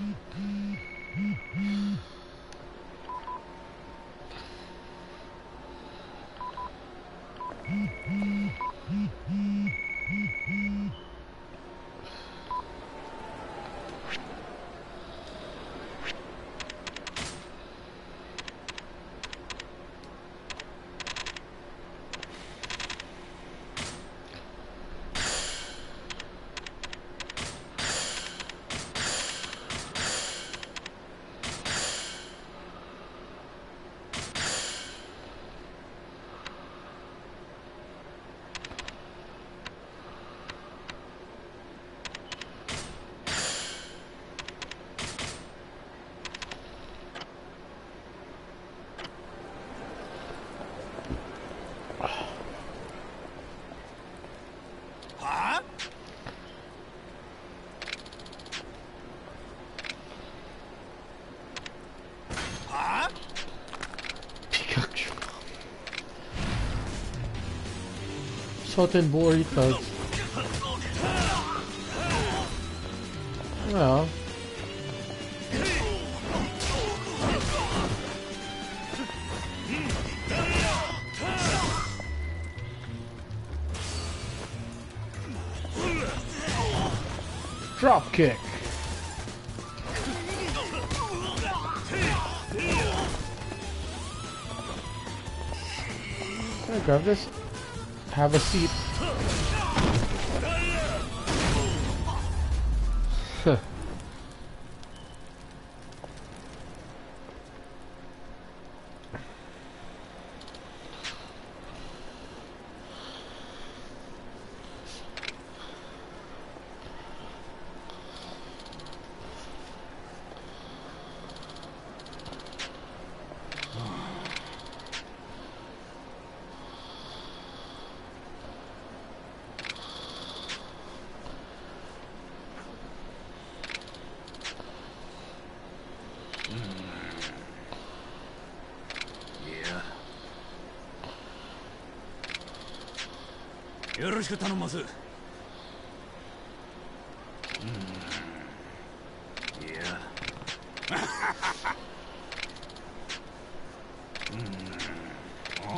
Sultan burritos. Well. Drop kick. Can I grab this? Have a seat. Huh. よろしく頼んます。うん、いやうん、あ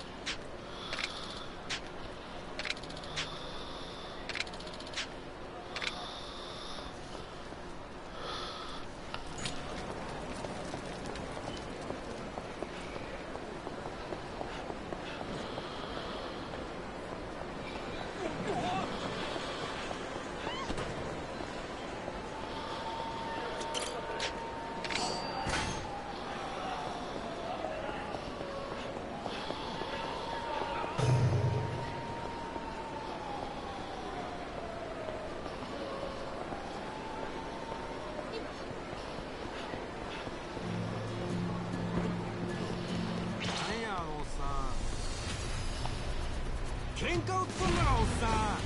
喧嘩売っとんだろおっさん。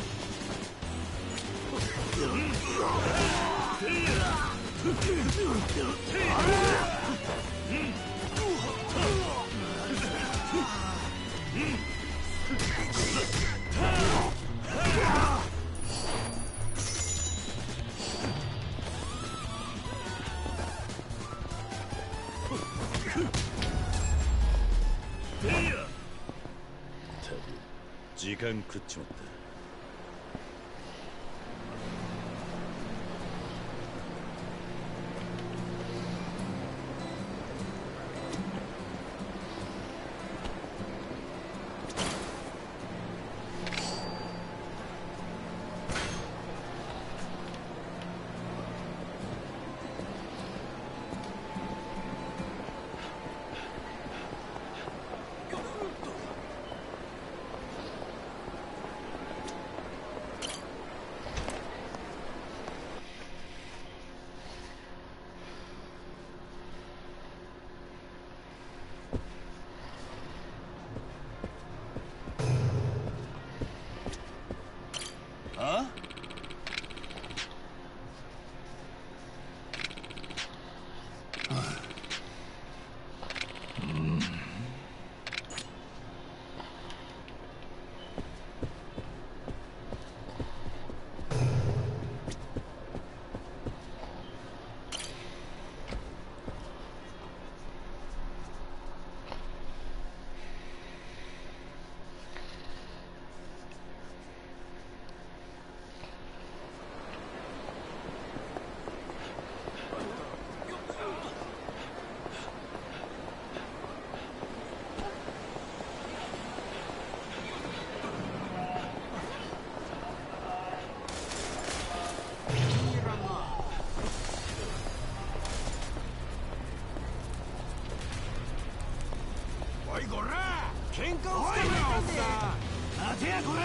時間食っちまった。 喧嘩をしてくれたんで。待てやこれ。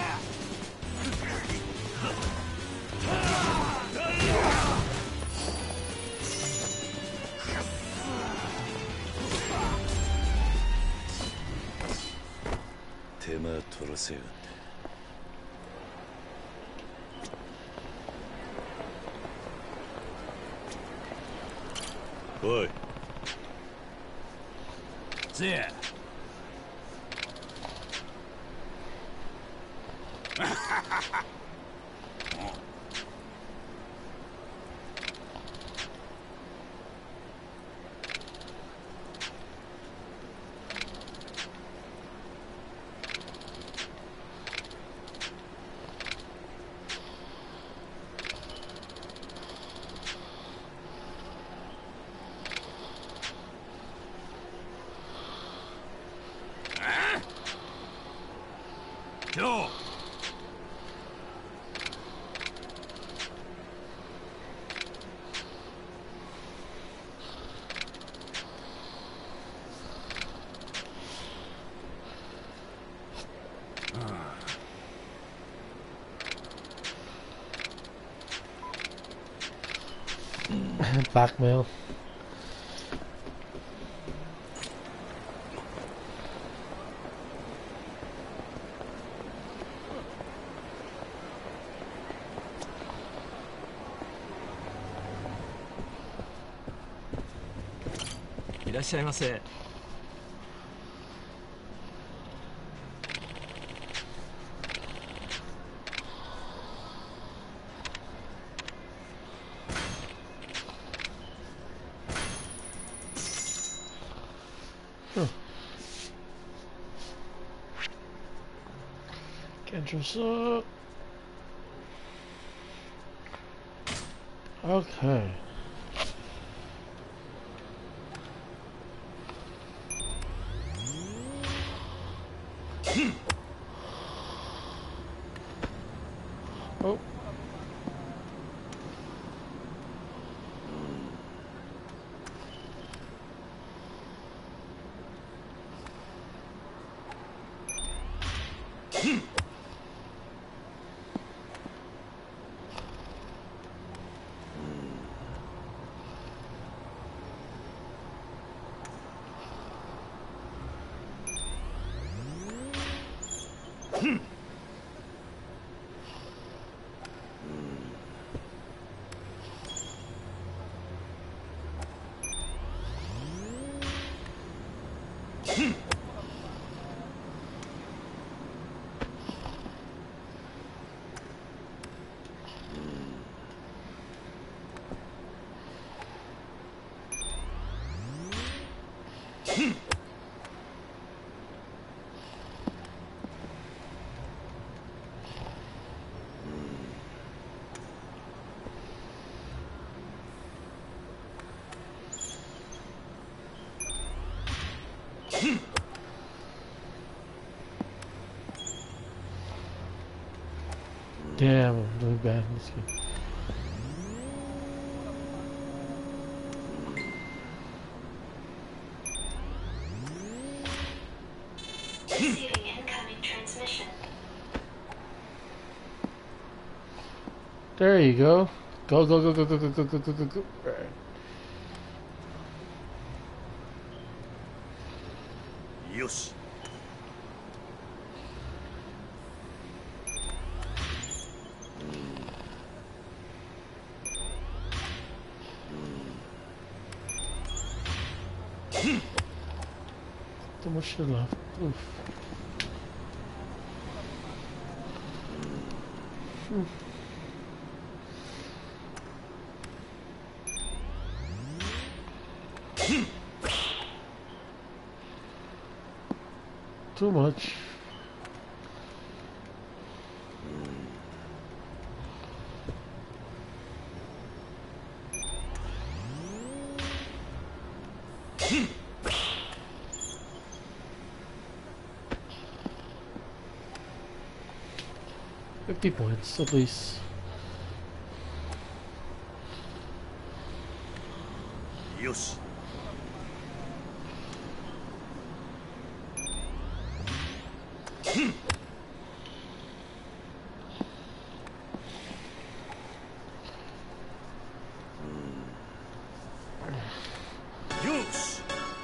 手間取らせやがって。おいせや。今日 Blackmail. Iらっしゃいませ。 Get dressed up. Okay. Oh. Damn, I'm doing bad in this game. Receiving incoming transmission. There you go. Go, go, go, go, go, go, go, go, go, go, go. Right. Yoshi. Too much shit left. Oof. Oof. Too much. Fifty points at least. Yoshi. し。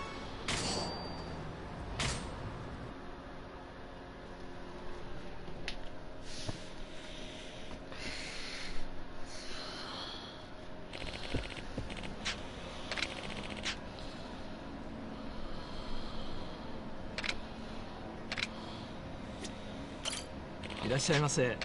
いらっしゃいませ。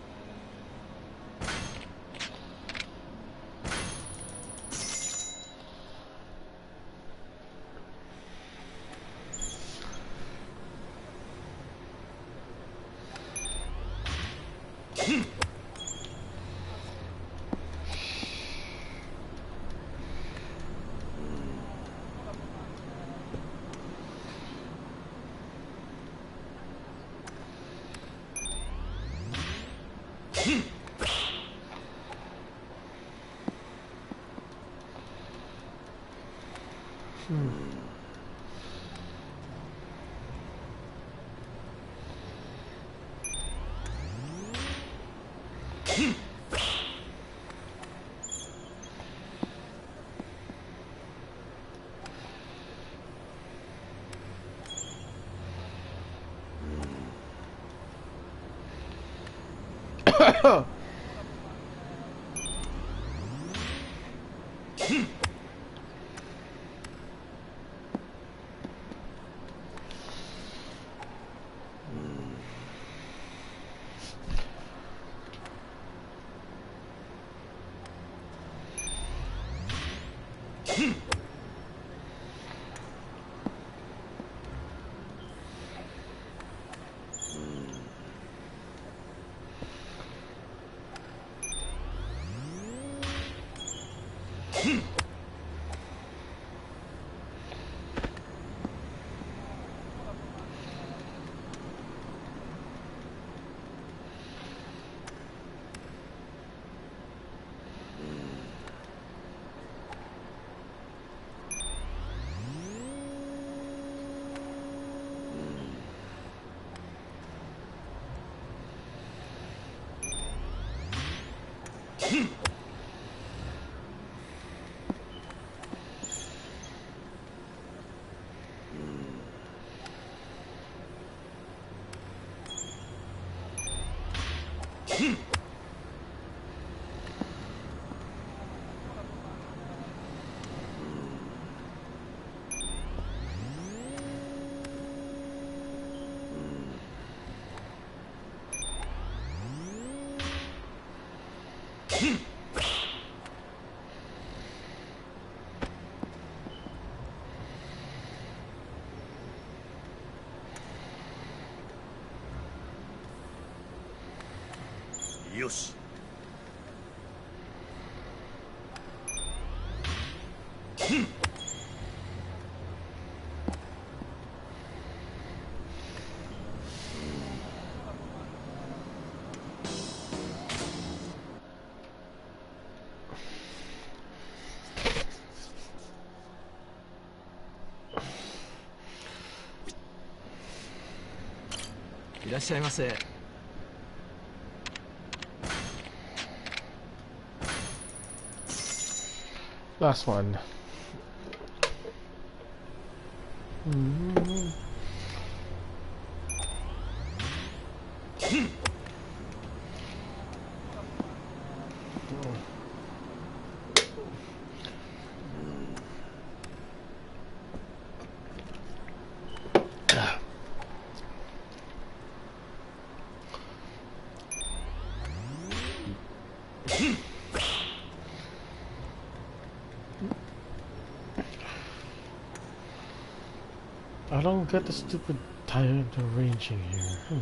よし。 いらっしゃいませ。 Last one. Mm-hmm. I don't get the stupid tire arranging here. Hmm.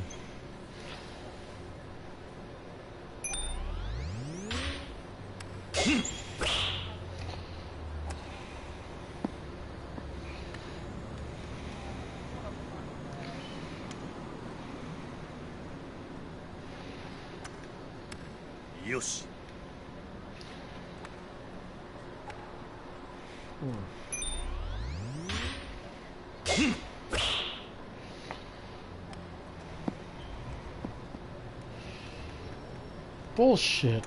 よし。 Bullshit.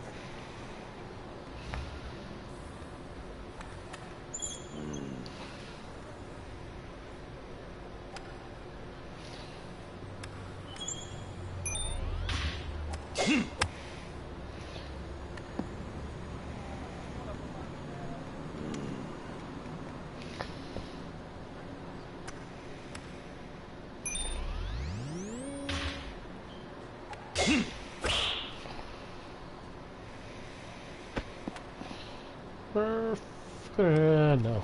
Uh, no.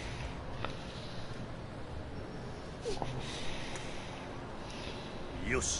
Yosh.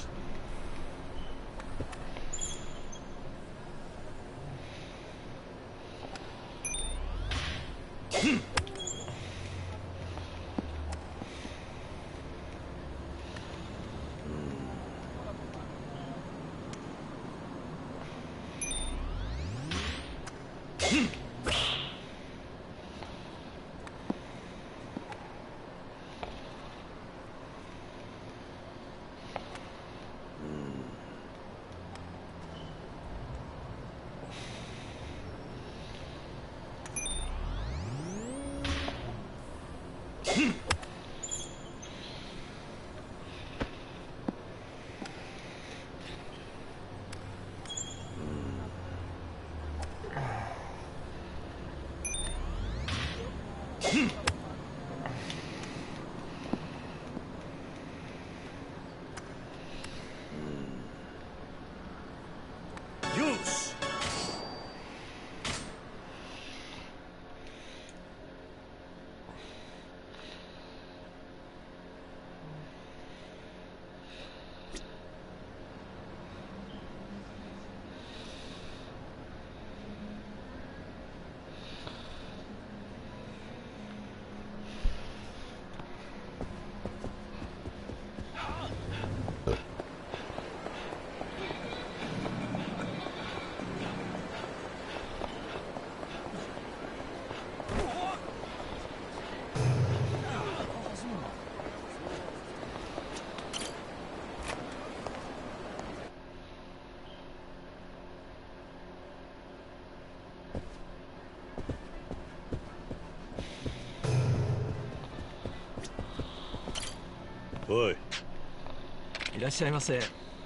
おい。いらっしゃいませ。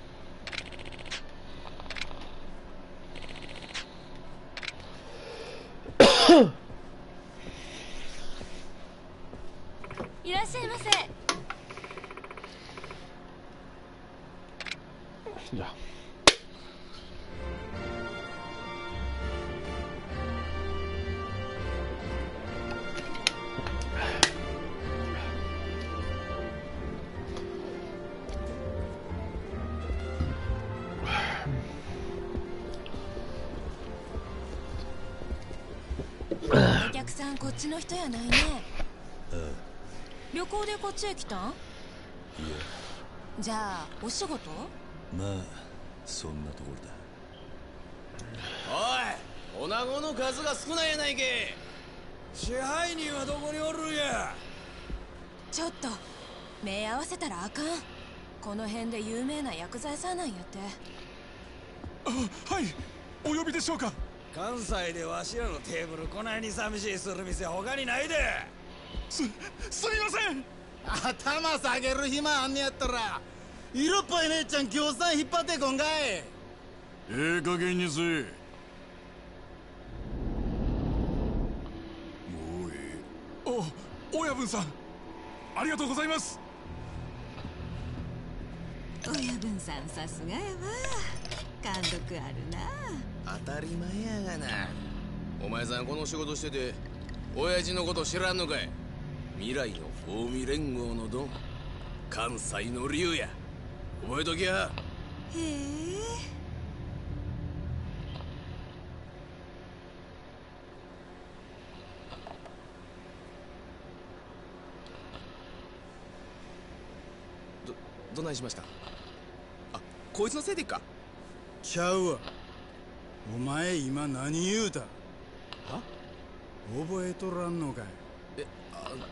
いらっしゃいませ。 いや。 お客さんこっちの人やないね。 ああ、 旅行でこっちへ来たん？ いや、 じゃあお仕事？ まあそんなところだ。 おい、女子の数が少ないやないけ。支配人はどこにおるんや。 ちょっと目合わせたらあかん。この辺で有名な薬剤師さんなんやって。 あ、はい、お呼びでしょうか。 関西でわしらのテーブルこないに寂しいする店他にないで。 す、すみません。 頭下げる暇あんねやったら色っぽい姉ちゃん協賛引っ張ってこんかい。 ええ加減にせえ。もうええ。お、親分さんありがとうございます。 親分さんさすがやわ。貫禄あるな。 当たり前やがな。お前さんこの仕事してて親父のこと知らんのかい。未来の近江連合のドン、関西の竜や。覚えときや。 へえ。 ど、どないしました？あ、こいつのせいでっか？ ちゃうわ。お前今何言うた？は？覚えとらんのかい？ え、あの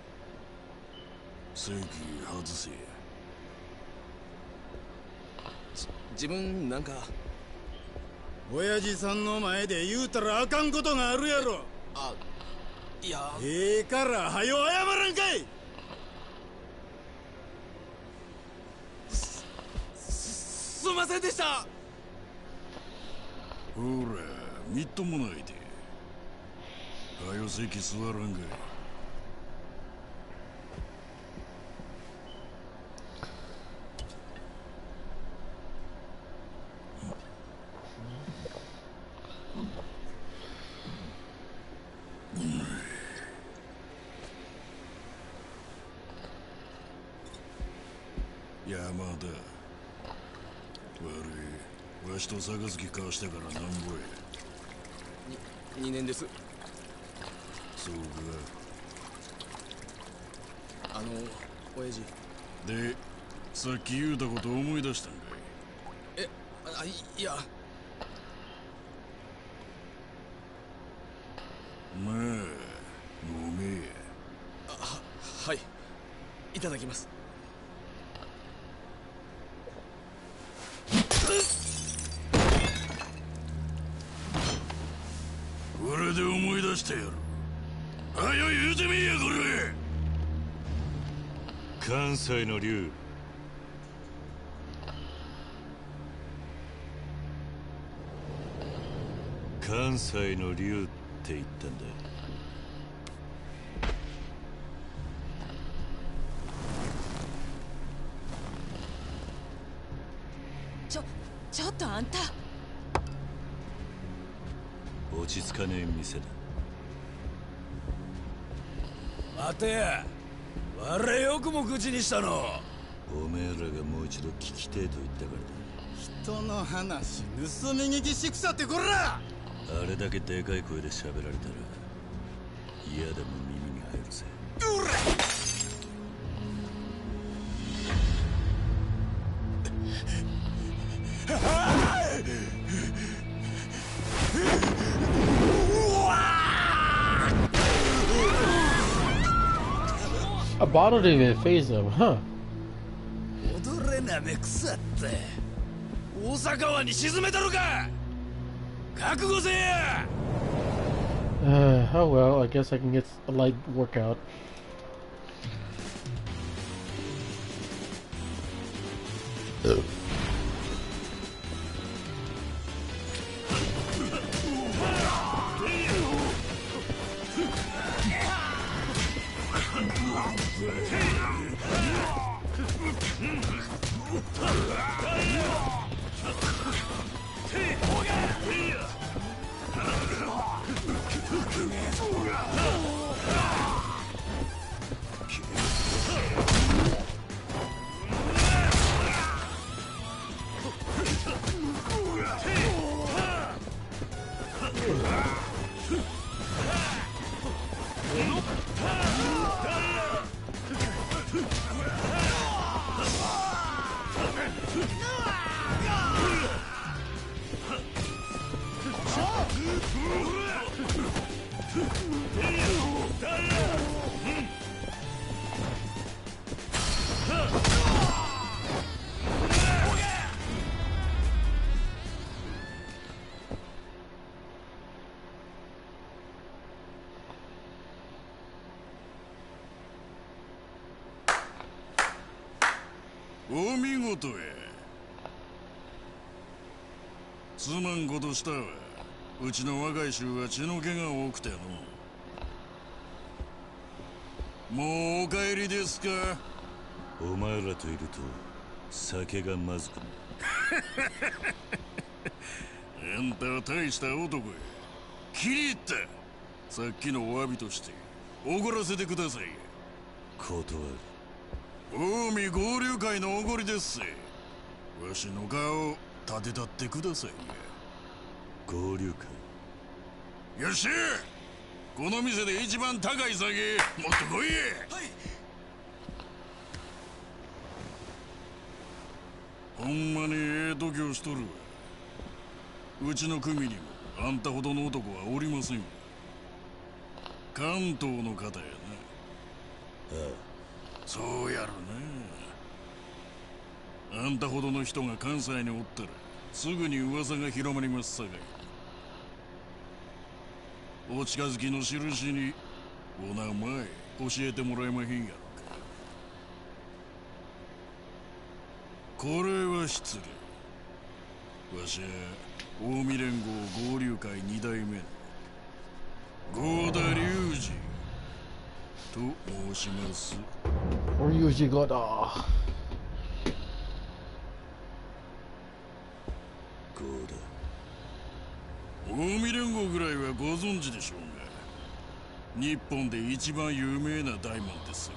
席外せ。 自分なんか親父さんの前で言うたらあかんことがあるやろ。 あ、いやええからはよ謝らんかい。 す、すみませんでした。 ほらみっともないで。はよ席座らんかい。山田悪い、わしと杯交わしてからなんぼや。 ににねんです。 そうか。 あの親父でさっき言うたこと思い出したんかい。 え、あ、いいやまあごめんや。 あ、は、はい、いただきます。 これで思い出してやる。はよ言うてみいやこれ。 関西の竜、関西の竜って言ったんだ。 ちょちょっとあんた落ち着かねえ店だ。 待てや、我々よくも口にしたの。 おめえらがもう一度聞きてえと言ったからだ。 人の話盗み聞きしくさってこら。 あれだけでかい声で喋られたら嫌でも耳に入るぜ。 うら A bottle didn't even phase him, huh? 踊れなめくさって大阪湾に沈めたのか。覚悟せや。 Uh, oh well, I guess I can get a light workout. お見事や。すまんことしたわ。うちの若い衆は血の気が多くての。もうお帰りですか。 お前らといると酒がまずくなる。 あんたは大した男や。気に入った。さっきのお詫びとしておごらせてください。 断る。 近江合流会のおごりですせ。わしの顔立てたってください。 合流会。 よっしゃ、この店で一番高い酒持ってこい。はい。ほんまにええ度胸しとるわ。うちの組にもあんたほどの男はおりませんよ。関東の方やな。ああ、そうやるな。ああんたほどの人が関西におったらすぐに噂が広まりますさかい。お近づきの印にお名前教えてもらえまへんやろか。これは失礼。わしは近江連合合流会二代目の合田隆二と申します。 龍二合田。 近江連合ぐらいはご存知でしょうが、日本で一番有名な大門です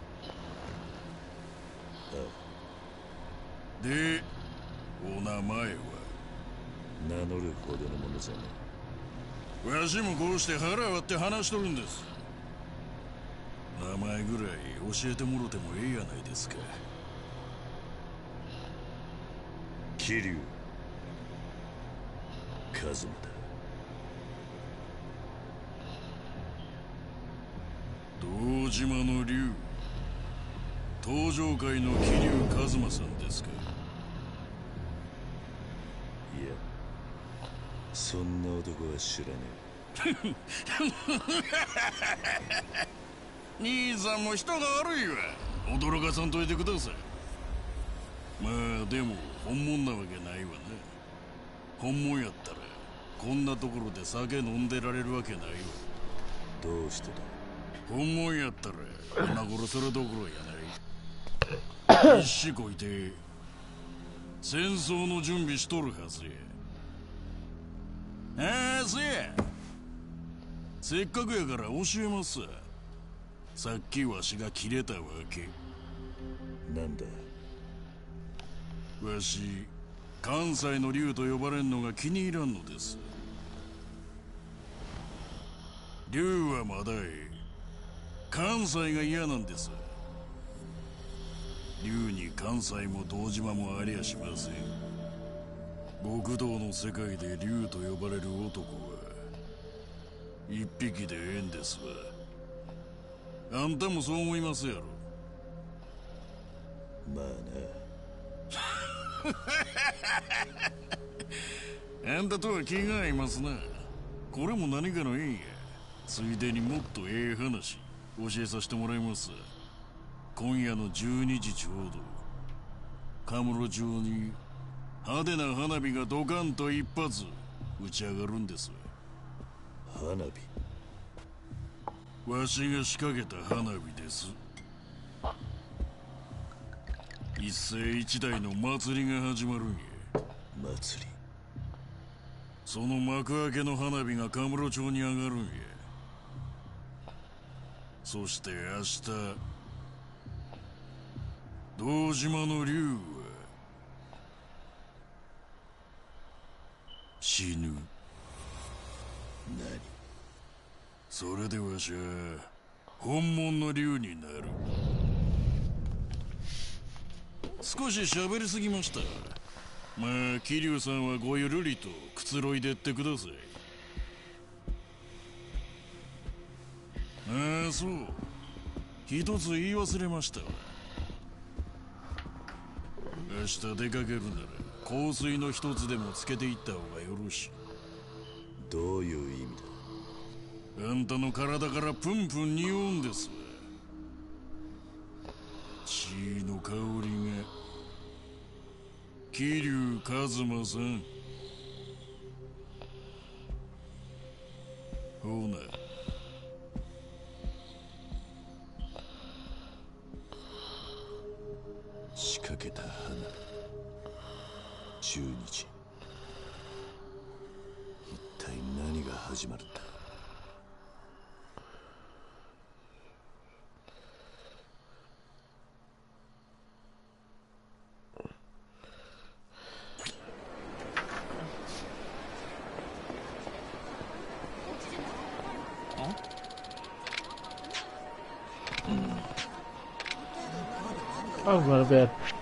が。で、お名前は？ 名乗るほどのものじゃね。 わしもこうして腹割って話しとるんです。名前ぐらい教えてもろてもええやないですか。 桐生一馬だ。 堂島の竜、東上界の桐生一馬さんですか。 いや、そんな男は知らねえ。兄さんも人が悪いわ。驚かさんといてください。まあでも本物なわけないわな。本物やったらこんなところで酒飲んでられるわけないわ。 どうしてだ。 本物やったら今頃それどころやない。必死こいて戦争の準備しとるはずや。ああ、せや。せっかくやから教えますわ。さっきわしが切れたわけ。 なんだ。 わし関西の竜と呼ばれんのが気に入らんのです。竜はまだええ。関西が嫌なんです。竜に関西も堂島もありゃしません。極道の世界で竜と呼ばれる男は一匹でええんですわ。あんたもそう思いますやろ。 まあな。あんたとは気が合いますな。これも何かの縁や。ついでにもっとええ話教えさせてもらいます。今夜のじゅうにじちょうどカムロ町に派手な花火がドカンと一発打ち上がるんです。 花火。 わしが仕掛けた花火です。一世一代の祭りが始まるんや。 祭り。 その幕開けの花火がカムロ町に上がるんや。そして明日堂島の竜は死ぬ。 何？ それでわしは本物の竜になる。少し喋りすぎました。まあ桐生さんはごゆるりとくつろいでってください。ああ、そう、一つ言い忘れましたわ。明日出かけるなら香水の一つでもつけていった方がよろしい。 どういう意味だ。あんたの体からプンプン匂うんですわ。血の香りが。桐生一馬さん。ほな。 仕掛けた花じゅうにじ。一体何が始まるんだ。 I'm going to bed.